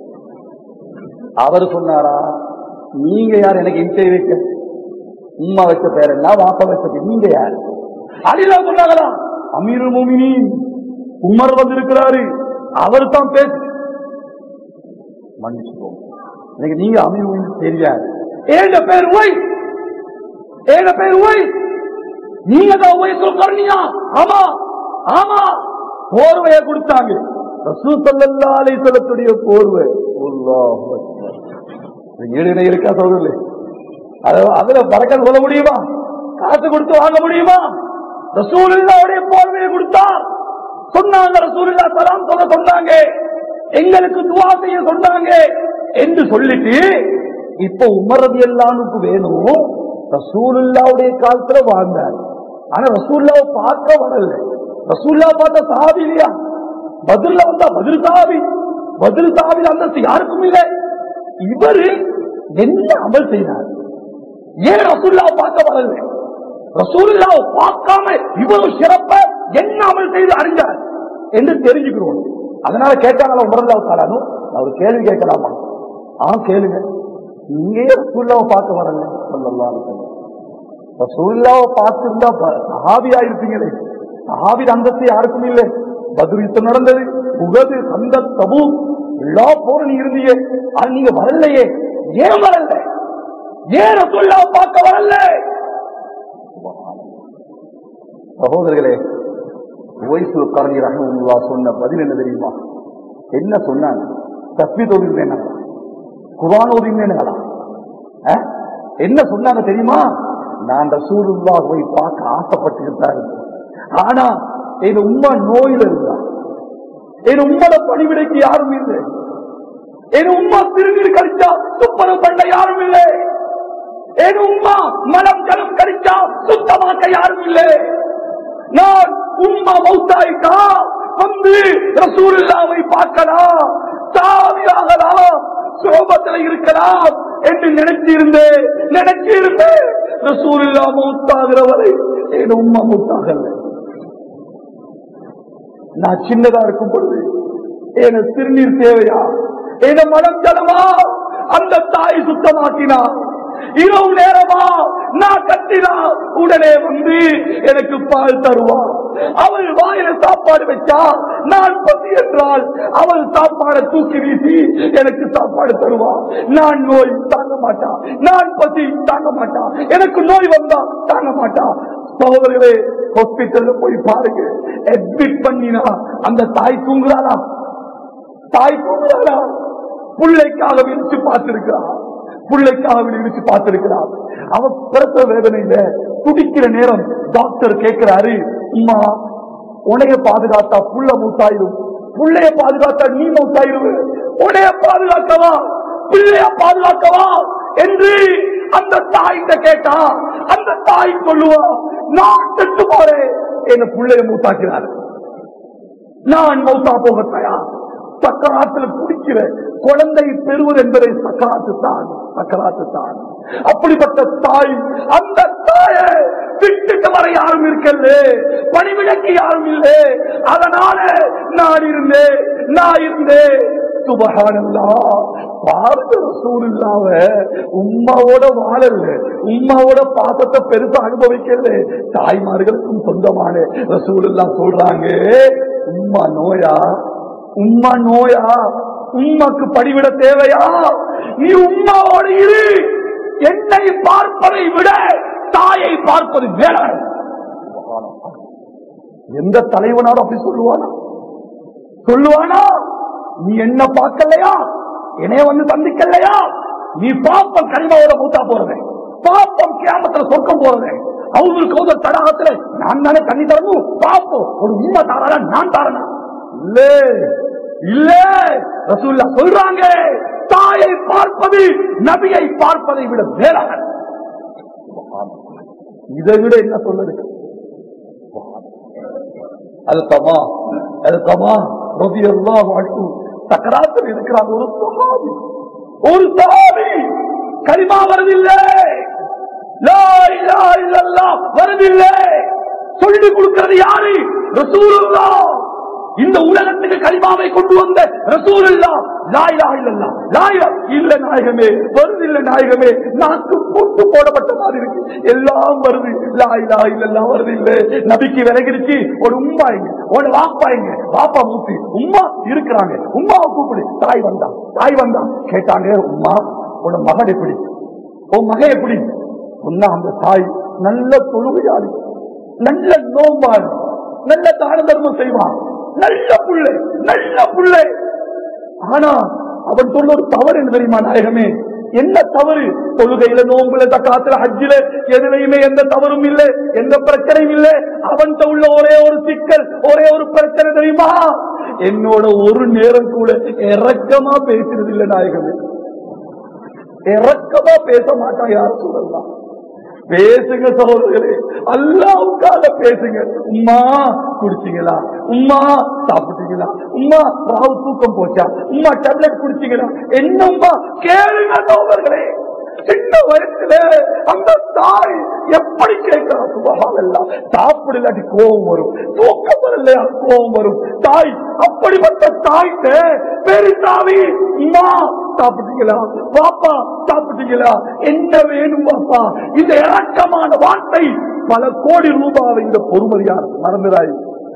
அவர் சொன்னாரா, நீங்க யார் எனக்கு இன்டர்வியூ வைக்க? உம்மா வச்ச பேர் என்ன, வாப்பா வச்ச பேர், நீங்க யார்? அலிலா சொன்னாங்களா, அமீருல் முஃமினீன் உமர் வந்திருக்கிறாரு, அவர் தான் பேசு. மன்னிச்சுக்கோங்க, இன்னைக்கு நீங்க அமீருல் தெரியாது. ஏழு பேர் உவை, ஏழு பேர் உவை, நீங்க தான் உவை சொல்றீங்க. ஆமா ஆமா. போர்வையை கொடுத்தாங்க, ரசூல் ஸல்லல்லாஹு அலைஹி வஸல்லத்துடைய போர்வை. அல்லாஹ் அக்பர். ஏழு இருக்கா சொல்றீங்களே, அதுல பரக்கத் சொல்ல முடியுமா? காசு கொடுத்து வாங்க முடியுமா? ரசூலுல்லாஹ்வுடைய போர்வையை கொடுத்தார். சொன்னாங்க, ரசூலுல்லாஹ் சலாம் சொல்ல சொன்னாங்க, எங்களுக்கு துஆ செய்ய சொன்னாங்க என்று சொல்லிட்டு, இப்ப உமர் ரலியல்லாஹு அன்ஹு வேணும், ரசூலுல்லாஹ்வுடைய காலத்துல வாழ்ந்தார். ஆனா ரசூலுல்லாஹ் பார்க்க வரல. ரசூலுல்லாஹ் பார்த்த சஹாபி இல்லையா? பத்ர்ல வந்தா பத்ர் சஹாபி, பத்ர் சஹாபி அந்தஸ்து யாருக்கும் இல்லை. இவரு என்ன அமல் செய்தார்? ஏன் ரசூலுல்லாஹ் பார்க்க வரல? ரசூலுல்லாஹ் பார்க்காம இவ்வளவு சிறப்ப என்ன அமல் செய்து அறிஞ்சார் என்று தெரிஞ்சுக்கிறோம். அதனால கேட்டாங்களா உமர் ரலியல்லாஹு தஆலா ஒரு கேள்வி கேட்கலாமா? ஆ கேளுங்க. நீங்க ரசூலுல்லாஹ் பார்க்க வரல? ஸல்லல்லாஹு அலைஹி வஸல்லம் ரசூலுல்லாஹ் பார்த்திருந்தா சஹாபியா இருப்பீங்களே. சஹாபி அந்தஸ்து யாருக்கும் இல்லை. பத்ர் யுத்தம் நடந்தது, உஹது, கந்தக், தபூக் எல்லா போரும் நீங்க இருந்தீங்க. அது நீங்க வரலையே, ஏன் வரல? ஏன் ரசூலுல்லாஹ் பார்க்க வரல? சகோதரர்களே, உவைசுல் கர்னி ரஹ்மத்துல்லாஹ் சொன்ன பதில் என்ன தெரியுமா? என்ன சொன்னாங்க? தஸ்பீஹ் ஓதினேனா, குர்ஆன் ஓதினேனா? என்ன சொன்னாங்க தெரியுமா? நான் ரசூலுல்லாஹ்வை பார்க்க ஆசைப்பட்டிருந்தாரு. ஆனா என் உம்மா நோயில இருந்தா, என் உம்மோட பணிவிடைக்கு யாரும் இல்லை. என் உம்மா திருநீர் கழிச்சா துப்புரவு பண்ண யாரும் இல்லை. என் உம்மா மலம் ஜலம் கழிச்சா சுத்தமாக்க யாரும் இல்லை. நான் உம்மா மௌத்தாயிட்டா வந்து ரசூலுல்லாஹ்வை பார்க்கலாம், சாவியாகலாம், சோபத்தில் இருக்கலாம் என்று நினைச்சிருந்தேன் நினைச்சிருந்தேன் ரசூலுல்லாஹ் மௌத்தாகிற வரை என் உம்மா மௌத்தாகல. நான் சின்னதா இருக்கும் பொழுது என திருநீர் தேவையா, என மனம் ஜலமா, அந்த தாய் சுத்தமாக்கினா. இரவு நேரமா நான் கட்டினா உடனே வந்து எனக்கு பால் தருவா. அவள் வாயில சாப்பாடு வச்சா நான் பசி என்றால் அவள் சாப்பாடை தூக்கி வீசி எனக்கு சாப்பாடு தருவா. நான் நோய் தாங்க மாட்டான், நான் பசி தாங்க மாட்டான், எனக்கு நோய் வந்தா தாங்க மாட்டான். சகோதரர்களே, ஹாஸ்பிட்டல்ல போய் பாருங்க, அட்மிட் பண்ணினா அந்த தாய் தூங்குறாளா? தாய் தூங்குறாளா? பிள்ளைக்காக விரிச்சு பார்த்திருக்கிறான், பிள்ளைக்காக விரிச்சு பார்த்திருக்கிறான். அவன் பிரசவ வேதனையில துடிக்கிற நேரம் டாக்டர் கேட்கிறாரு, அம்மா உனைய பாதுகாத்தா புள்ள மூத்தாயிரும், புள்ளைய பாதுகாத்தா நீ மூத்தாயிரு, உனைய பாதுகாக்கவா பிள்ளைய பாதுகாக்கவா என்று அந்த தாய்கிட்ட கேட்டா அந்த தாய் சொல்லுவா, நான் செத்து போறேன், என்ன பிள்ளைய மூத்தாக்கிறார், நான் மௌத்தா போக தயார். சக்கராத்தில் குடிக்கிற குழந்தை பெறுவது என்பதை சக்கராத்து தான், சக்கராத்து தான். அப்படிப்பட்ட தாய், அந்த தாயை விட்டுட்டு வர யாரும் இருக்கல்ல, பணிவிடக்கு யாரும் இல்லை. அதனால நான் இருந்தேன், நான் இருந்தேன். சுபஹானல்லாஹ், பாரத ரசூலுல்லாஹ் உம்மாவோட வாழல, உம்மாவோட பாசத்தை பெருசா அனுபவிக்கல, தாய்மார்களுக்கும் சொந்தமான ரசூலுல்லாஹ் சொல்றாங்க, உம்மா நோயா, உம்மா நோயா, உம்மாக்கு படிவிட தேவையா, நீ உம்மாவோடு இரு, என்னை பார்ப்பதை விட தாயை பார்ப்பது வேற. எந்த தலைவனாலும் அப்படி சொல்லுவானா? சொல்லுவானா? நீ என்ன பார்க்கலையா, என்னைய வந்து சந்திக்கலையா, நீ பாப்பம் கனிமாவோட மூத்தா போறதே, பாப்பம் கியாமத்துல சொர்க்கம் போறதே, அவங்களுக்கு வந்து தடாகத்துல நான் தானே தண்ணி தரணும், பாப்போம் ஒரு உண்மை தாரா நான் தாரனா? இல்ல இல்ல, ரசூலுல்லாஹ் சொல்றாங்க, தாயை பார்ப்பது நபியை பார்ப்பதை விட வேறாக. இதை விட என்ன சொல்லுது? அல்கமா அல்கமா ரலியல்லாஹு அன்ஹு சக்கராத்தில் இருக்கிறார். ஒரு சஹாபி, ஒரு சஹாபி கலிமா வருதில்லை, லா இலாஹா இல்லல்லாஹ் வருதில்லை. சொல்லி கொடுக்கிறது யாரு? ரசூலுல்லாஹ். இந்த உலகத்துக்கு கலிமாவை கொண்டு வந்த ரசூலுல்லாஹ். லா இலாஹா இல்லல்லாஹ், லா இலாஹா இல்ல நாயகமே, வருதில்லை நாயகமே, நாக்கு போட்டு போடப்பட்ட மாதிரி இருக்கு, எல்லாம் வருது, லா இலாஹா இல்லல்லாஹ் வருதில்லை. நபிக்கு விலகிடுச்சு. ஒரு உம்மா இங்க, ஒரு வாப்பா இங்க, வாப்பா மூத்தி, உம்மா இருக்கிறாங்க, உம்மாவை கூப்பிடு. தாய் வந்தா, தாய் வந்தா கேட்டாங்க, உம்மா உன மகன் எப்படி, உன் மகன் எப்படி? உன்னா அந்த தாய் நல்ல தொழுகையாளி, நல்ல நோம்பாளி, நல்ல தான தர்மம் செய்வான், நல்ல புள்ளை, நல்ல புள்ளை. ஆனா அவன் சொன்ன ஒரு தவறு என்ன தெரியுமா நாயகமே? என்ன தவறு? தொழுகையில, நோம்புல, தக்காத்துல, ஹஜ்ஜில எதுலையுமே எந்த தவறும் இல்லை, எந்த பிரச்சனையும் இல்லை. அவன் உள்ள ஒரே ஒரு சிக்கல், ஒரே ஒரு பிரச்சனை தெரியுமா? என்னோட ஒரு நேரம் கூட இறக்கமா பேசுறது இல்லை நாயகமே, இறக்கமா பேச மாட்டான். யார் சொல்லலாம்? பேசுங்க சகோதரர்களே, அல்லாஹ்வுக்காக பேசுங்க. உம்மா குடிச்சீங்களா, உம்மா சாப்பிட்டீங்களா, உம்மா ராவு தூக்கம் போச்சா, உம்மா டேப்லெட் குடிச்சீங்களா, என்னம்மா கேளுங்க சகோதரர்களே. சின்ன வயசுல அந்த தாய் எப்படி கேட்கிறா? சுபஹானல்லாஹ். சாப்பிடலாட்டி கோபம் வரும், தூக்கம் வரலையா கோபம் வரும். தாய் அப்படிப்பட்ட தாய்ட்ட பெருசாவி, அம்மா சாப்பிட்டீங்களா, பாப்பா சாப்பிட்டீங்களா, என்ன வேணும் பாப்பா? இந்த இறக்கமான வார்த்தை பல கோடி ரூபாவை இந்த பொறுமதியார் மறந்துடாய்.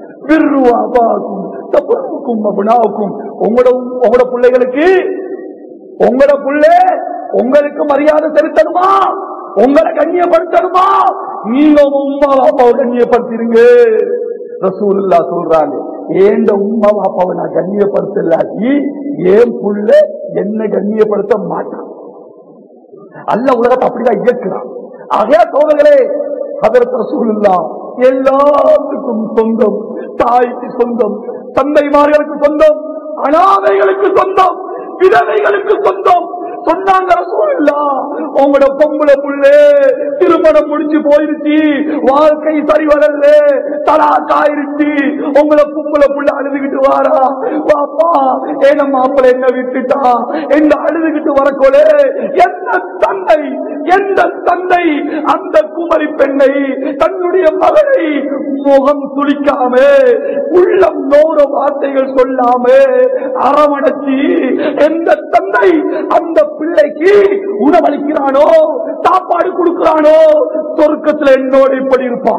உங்களோட உங்களோட பிள்ளைகளுக்கு, உங்களோட பிள்ளை உங்களுக்கு மரியாதை செலுத்தணுமா, உங்களை கண்ணியப்படுத்தணுமா? நீங்க உம்மா பாப்பாவை கண்ணியப்படுத்திருங்க. ரசூலுல்லாஹ் சொல்றாங்க, ஏண்ட உம்மா பாப்பாவை நான் கண்ணியப்படுத்தலாட்டி ஏன் புள்ள என்ன கண்ணியப்படுத்த மாட்டான். அல்லாஹ் உலகத்தை அப்படிதான் இயக்குறான். ஆகையா சோதர்களே, ஹதரத் ரசூலுல்லாஹ் எல்லாத்துக்கும் சொந்தம், தாய்க்கு சொந்தம், தந்தைமார்களுக்கு சொந்தம், அனாதைகளுக்கு சொந்தம், விதவைகளுக்கு சொந்தம். சொன்னாங்க ரசூலுல்லாஹ், உங்களோட பொம்பளை புள்ளே திருமணம் முடிச்சு போயிருச்சு, வாழ்க்கை சரி வரல, தலாக் ஆயிருச்சு, உங்களை பொம்பளை புள்ள அழுதுகிட்டு வாரா, பாப்பா ஏன மாப்பிள்ளை என்ன விட்டுட்டா என்ன அழுதுகிட்டு வரக்கோலே, எந்த தந்தை, எந்த தந்தை அந்த குமரி பெண்ணை, தன்னுடைய மகனை முகம் துளிக்காம உள்ளம் நோர வார்த்தைகள் சொல்லாம அரவணைச்சி எந்த தந்தை அந்த பிள்ளைக்கு உணவளிக்கிறானோ சாப்பாடு கொடுக்கிறானோ சொர்க்கத்துல என்னோட இப்படி இருப்பான்.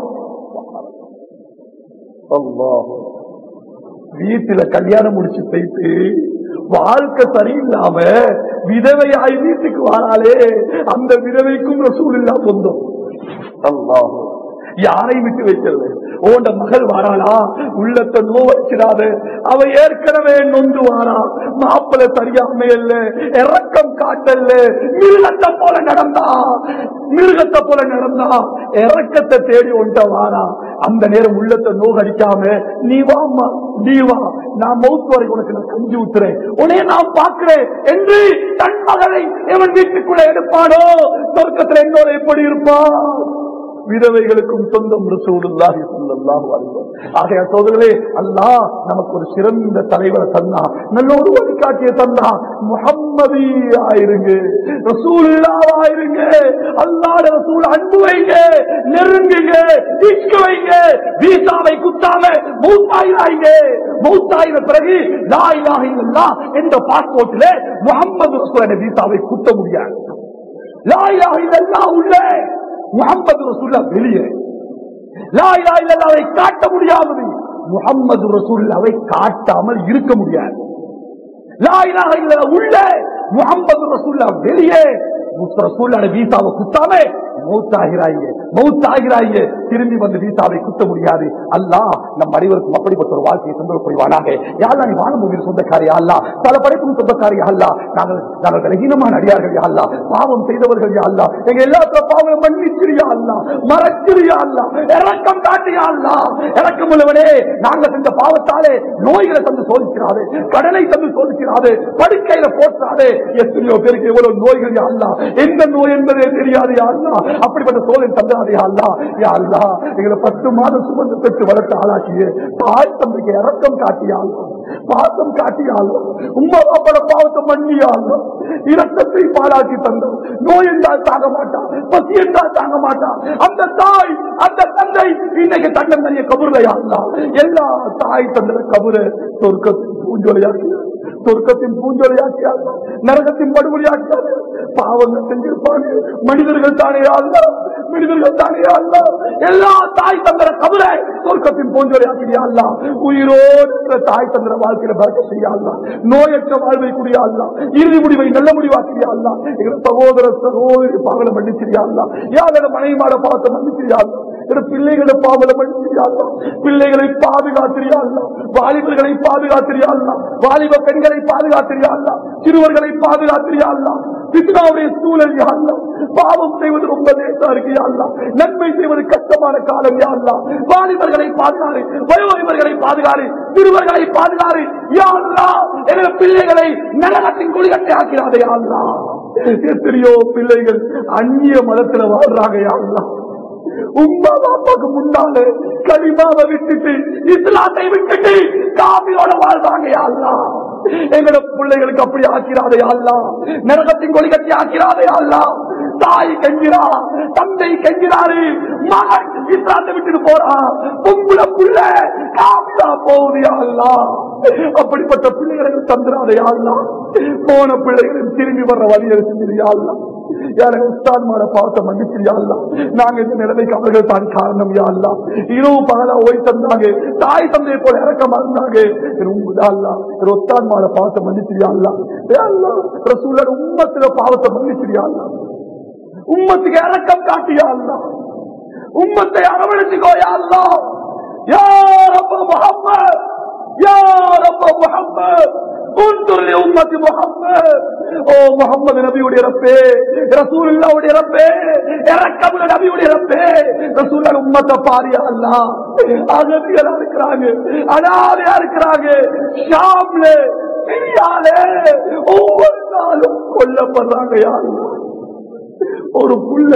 வீட்டுல கல்யாணம் முடிச்சு போயிட்டு வாழ்க்கை சரியில்லாம விதவையாய் வீட்டுக்கு வாராலே அந்த விதவைக்கும் ரசூலுல்லா சொந்தம். அல்லாஹ் யாரையும் விட்டு வைக்கிறது. ஓண்ட மகள் வாராளா உள்ளத்தை நோவச்சிடாத, அவ ஏற்கனவே நொந்து வாரா, மாப்பிள சரியாம இல்ல, இறக்கம் காட்டல்ல, மிருகத்தை போல நடந்தா மிருகத்தை போல நடந்தா இறக்கத்தை தேடி ஒன்ற வாரா. அந்த நேரம் உள்ளத்தை நோகடிக்காம நீ வாமா நீ வா, நான் மௌத் வரை உனக்கு நான் கஞ்சி ஊத்துறேன், உடனே நான் பார்க்கிறேன் என்று தன் மகளை எவன் வீட்டுக்குள்ள எடுப்பானோ சொர்க்கத்துல என்னோட எப்படி இருப்பான். விதவைகளுக்கும் சொந்தம் ரசூலுல்லாஹி ஸல்லல்லாஹு அலைஹி வஸல்லம். ஆகைய சோதரர்களே, அல்லாஹ் நமக்கு ஒரு சிறந்த தலைவரை தந்தா, நல்ல ஒரு வழிகாட்டிய தந்தா. முஹம்மதியாயிருங்க, ரசூலுல்லாஹாயிருங்க, அல்லாஹ்வுடைய ரசூல் அன்பு வைங்க, நெருங்குங்க, இஷ்க வைங்க, வீசாவை குத்தாம மௌத்தாயிராய்ங்க. மௌத்தாயிர பிறகு லா இலாஹ இல்லல்லாஹ் என்ற பாஸ்போர்ட்ல முஹம்மது ரசூலுடைய வீசாவை குத்த முடியாது. லா இலாஹ இல்லல்லாஹ் உள்ள முஹம்மது ரசூலுல்லாஹ் வெளியே. லா இலாஹ இல்லல்லாஹ்வை காட்ட முடியாது, முஹம்மது ரசூலுல்லாஹ்வை காட்டாமல் இருக்க முடியாது. லா இலாஹ இல்லல்லாஹ் உள்ள முஹம்மது ரசூலுல்லாஹ் வெளியே. ரசூலுல்லாஹ்வுடைய வீசாவை குத்தாம மௌத்தாகிறாங்க மௌத்தாகிறாங்க திரும்பி வந்து வீசாவை குத்த முடியாது. அல்லாஹ் நம் அனைவருக்கும் அப்படிப்பட்ட ஒரு வாழ்க்கையை தந்து புரிவானாக. யாழ்லா நீ வானபூமியில் சொந்தக்காரியா அல்லா, பல படைப்பும் சொந்தக்காரியா அல்லா, நாங்கள் நாங்கள் பலகீனமான அடியார்கள் யா அல்லா, பாவம் செய்தவர்கள் யா அல்லா, எங்க எல்லாத்துல பாவம் மன்னிச்சிரியா அல்லா, மறைச்சிரியா அல்லா, இறக்கம் காட்டியா அல்லா. இறக்கம் உள்ளவனே, நாங்கள் செஞ்ச பாவத்தாலே நோய்களை தந்து சோதிக்கிறாரு, கடனை தந்து சோதிக்கிறாரு, படுக்கையில போற்றாரு. எத்தனையோ பேருக்கு எவ்வளவு நோய்கள் யா அல்லா, எந்த நோய் என்பதே தெரியாது யா அல்லா. அப்படிப்பட்ட சோதனை தந்தாதே அல்லா. யா அல்லா, எங்களை பத்து மாதம் சுமந்து பெற்று வளர்த்து ஆளாக்கிய தாய் தந்தைக்கு இறக்கம் காட்டியாள், பாசம் காட்டியாள், உம்மா பாப்பட பாவத்தை மன்னியாள், இரத்தத்தை பாலாக்கி தந்தோம். நோய் என்றால் தாங்க மாட்டான், பசி என்றால் தாங்க மாட்டான். அந்த தாய் அந்த தந்தை இன்னைக்கு தன்னந்தனிய கபுரையா அல்லா. எல்லா தாய் தந்தை கபுரை சொர்க்கத்தின் பூஞ்சொலியாக்கி சொர்க்கத்தின் பூஞ்சொலியாக்கியாள், நரகத்தின் படுகொலியாக்கியாள். பாவங்கள் செஞ்சிருப்பாங்க மனிதர்கள் தானே அல்ல, மனிதர்கள் தானே அல்ல. எல்லா தாய் தந்திர கபரை சொர்க்கத்தின் பூஞ்சொலியாக்கியா அல்ல. உயிரோடு தாய் தந்திர வாழ்க்கையில பறக்க செய்யா அல்ல, நோயற்ற வாழ்வை கூடிய அல்ல, இறுதி முடிவை நல்ல முடிவாக்கியா அல்ல. எங்க சகோதர சகோதரி பாவலை மன்னிச்சிரியா அல்ல, யாரோட மனைவிமாட பாவத்தை மன்னிச்சிரியா அல்ல, பிள்ளைகளை பாவலை மன்னிச்சிரியா அல்ல, பிள்ளைகளை பாதுகாத்திரியா அல்ல, வாலிபர்களை பாதுகாத்திரியா அல்ல, வாலிப பெண்களை பாதுகாத்திரியா அல்ல, சிறுவர்களை பாதுகாத்திரியா அல்ல. பித்னாவுடைய சூழல் யா அல்லாஹ், பாவம் செய்வது ரொம்ப லேசா இருக்கு யா அல்லாஹ், நன்மை செய்வது கஷ்டமான காலம் யா அல்லாஹ். வாலிபர்களை பாதுகாரு, வயோதிபர்களை பாதுகாரு, சிறுவர்களை பாதுகாரு யா அல்லாஹ். எங்க பிள்ளைகளை நரகத்தின் குழிகட்டை ஆக்கிறாதே யா அல்லாஹ். எத்தனையோ பிள்ளைகள் அந்நிய மதத்துல வாழ்றாங்க யா அல்லாஹ். உம்மா பாப்பாக்கு முன்னால கலிமாவை விட்டுட்டு இஸ்லாத்தை விட்டுட்டு காபிரோட வாழ்றாங்க யா அல்லாஹ். எங்களோட பிள்ளைகளுக்கு அப்படி ஆக்கிறாதே அல்லாஹ், நரகத்தின் கொலிகட்டி ஆக்கிறாதே அல்லாஹ். தாய் கெஞ்சிரா, தந்தை கெஞ்சிராரு, மகன் இஸ்லாத்தை விட்டுட்டு போறா, பொம்புல புள்ள காபிரா போகுது யா அல்லாஹ். அப்படிப்பட்ட பிள்ளைகளுக்கு தந்துராதே அல்லாஹ். போன பிள்ளைகளும் திரும்பி வர்ற வழியை செஞ்சிருயா அல்லாஹ். உஸ்தான்மார பாவத்தை மன்னிச்சிரியா அல்லாஹ். நாங்க இந்த நிலைமைக்கு அவர்கள் தான் காரணம் யா அல்லாஹ். இரவு பகலா ஓய் தந்தாங்க, தாய் தந்தையை போல இறக்கமா இருந்தாங்க. உஸ்தான்மார பாவத்தை மன்னிச்சிரியா அல்லாஹ். ரசூலுல்லாஹ் உம்மத்துல பாவத்தை மன்னிச்சிரியா அல்லாஹ். உம்மத்துக்கு இறக்கம் காட்டியா அல்லாஹ். உம்மத்தை அரவணைச்சுக்கோ யா அல்லாஹ். யா ரப்ப முஹம்மத், யா ரப்ப முஹம்மத், உன்துர்லி உம்மத்தி முஹம்மத். ஓ முஹம்மது நபியுடைய ரப்பே, ரசூலுல்லாஹ்வுடைய ரப்பே, இரக்கமுள்ள நபியுடைய ரப்பே, ரசூலுல்லாஹ் உம்மத்தை பாரியா அல்லாஹ். அகதிகளா இருக்கிறாங்க, அனாதையா இருக்கிறாங்க, ஷாம்ல சிரியால ஒவ்வொரு நாளும் கொல்லப்படுறாங்க யா அல்லாஹ். ஒரு புள்ள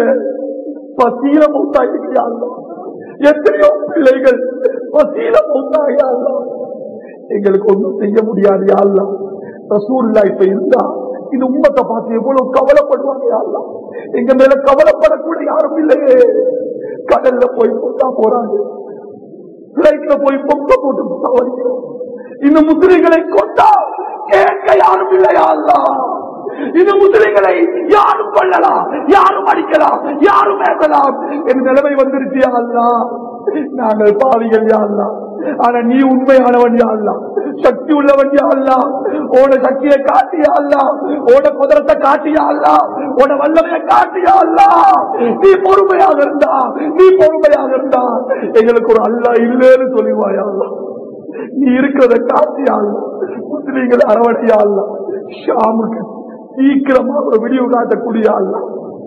பசியில மௌத்தாகியா அல்லாஹ். எத்தனையோ பிள்ளைகள் பசியில மௌத்தாகியா அல்லாஹ். எங்களுக்கு ஒன்றும் செய்ய முடியாது யா அல்லாஹ். ரசூலுல்லாஹ் இப்ப இருந்தா இந்த உம்மத்தை பார்த்து எவ்வளவு கவலைப்படுவாங்க யா அல்லாஹ். எங்க மேல கவலைப்படக்கூடிய யாரும் இல்லையே. கடல்ல போய் போட்டா போறாங்க, பிளைட்ல போய் பொங்க போட்டு சாவடிக்கிறோம். இந்த முஸ்லிம்களை கொண்டா கேட்க யாரும் இல்லையா அல்லாஹ்? இந்த முஸ்லிம்களை யாரும் கொள்ளலாம், யாரும் அடிக்கலாம், யாரும் ஏற்றலாம் என் நிலைமை வந்துருச்சியா அல்லாஹ்? நாங்கள் பாவிகள் யா அல்லாஹ். ஆனா நீ உண்மையானவன் யா அல்லாஹ், சக்தி உள்ளவன் யா அல்லாஹ். ஓட சக்தியை காட்டியா அல்லாஹ், ஓட குதிரத்தை காட்டியா அல்லாஹ், ஓட வல்லமையை காட்டியா அல்லாஹ். நீ பொறுமையாக இருந்தா, நீ பொறுமையாக இருந்தா எங்களுக்கு ஒரு அல்லாஹ் இல்லைன்னு சொல்லுவாயா அல்லாஹ். நீ இருக்கிறத காட்டியா அல்லாஹ். முஸ்லிம்கள் அரவணையா அல்லாஹ். ஷாமுக்கு சீக்கிரமாக ஒரு விடிவு காட்டக்கூடிய அல்லாஹ்.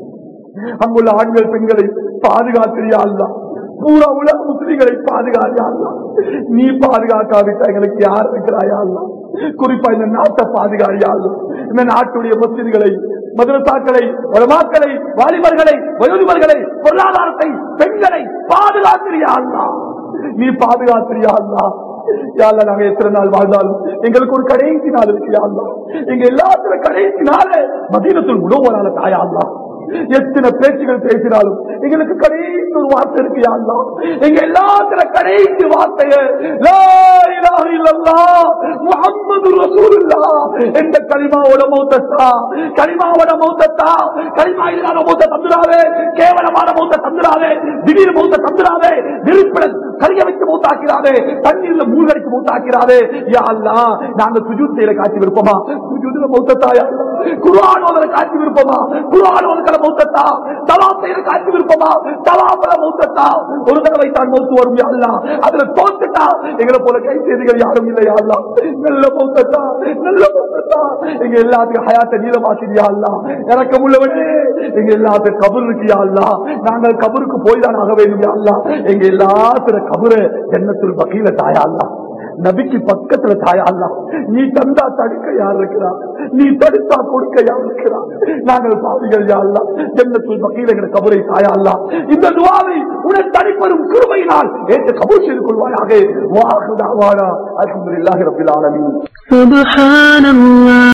அங்குள்ள ஆண்கள் பெண்களை பாதுகாக்கிறியா அல்லாஹ். பூரா உலக முஸ்லிம்களை பாதுகாரியா அல்லாஹ். நீ பாதுகாக்காவிட்டா எங்களுக்கு யார் இருக்கிறாயா அல்லாஹ்? குறிப்பா இந்த நாட்டை பாதுகாரியா அல்லாஹ். இந்த நாட்டுடைய மஸ்ஜிதுகளை, மதரசாக்களை, உலமாக்களை, வாலிபர்களை, வயோதிபர்களை, பொருளாதாரத்தை, பெண்களை பாதுகாக்கிறியா அல்லாஹ். நீ பாதுகாக்கிறியா அல்லாஹ். யாழ்லா நாங்க எத்தனை நாள் வாழ்ந்தாலும் எங்களுக்கு ஒரு கடைசி நாள் இருக்கு அல்லாஹ். எங்க எல்லாத்துல கடைசி நாள் மதீனத்துல் முனவ்வரால தாயா அல்லாஹ். எத்தனை பேச்சுகள் பேசினாலும் எங்களுக்கு கடைசி ஒரு வார்த்தை இருக்கு அல்லாஹ். எங்க எல்லாத்துல கடைசி வார்த்தையை லா இலாஹ இல்லல்லாஹ் முஹம்மதுர் ரசூலுல்லாஹ் என்ற கலிமாவோட மௌத்தத்தா, கலிமாவோட மௌத்தத்தா. கலிமா இல்லாத மௌத்த தந்துடாவே, கேவலமான மௌத்த தந்துடாவே, திடீர் மௌத்த தந்துடாவே, நெருப்புடன் கரிய வைத்து மௌத்தாக்கிறாவே, தண்ணீர்ல மூழ்கடித்து மௌத்தாக்கிறாவே. யா அல்லாஹ், நாங்க சுஜூத் செய்யற காட்சி விருப்பமா? சுஜூதுல மௌத்தத்தா யா அல்லாஹ். குர்ஆன் ஓதுற காட்சி விருப்பமா? குர்ஆன் ஓதுற மௌத்தத்தா. தவாப் செய்யற காட்சி விருப்பமா? தவாப்ல மௌத்தத்தா. ஒரு தடவை தான் மௌத்து வரும் யா அல்லாஹ். அதுல தோத்துட்டா எங்களை போல கை செய்திகள் யாரும் இல்லை யா அல்லாஹ். நல்ல மௌத்தத்தா, நல்ல மௌத்தத்தா. எங்க எல்லாத்துக்கும் ஹயாத்தை நீளமாக்கிறியா யா அல்லாஹ். இறக்கம் உள்ளவனே, எங்க எல்லாத்துக்கும் கபர் இருக்கு யா அல்லாஹ். நாங்கள் கபருக்கு போய் தான் ஆக வேண்டும் யா அல்லாஹ். எங்க எல்லாத்துல கபரு ஜன்னத்துல் பகீல தாயா அல்லாஹ். நபிக்கு பக்கத்துல தாயா அல்லாஹ். நீ தந்தா தடுக்க யார் இருக்கிறா? நீ தடுத்தா கொடுக்க யார் இருக்கிறா? நாங்கள் பாவிகள் யா அல்லாஹ். ஜன்னத்துல் பகீல என்ற கபரை தாயா அல்லாஹ். இந்த துஆவை உனது தனிப்பெரும் கிருபையினால் ஏற்று கபூல் செய்து கொள்வாயாக. வா ஆகிரு தஅவானா அல்ஹம்துலில்லாஹி ரப்பில் ஆலமீன். சுப்ஹானல்லாஹ்.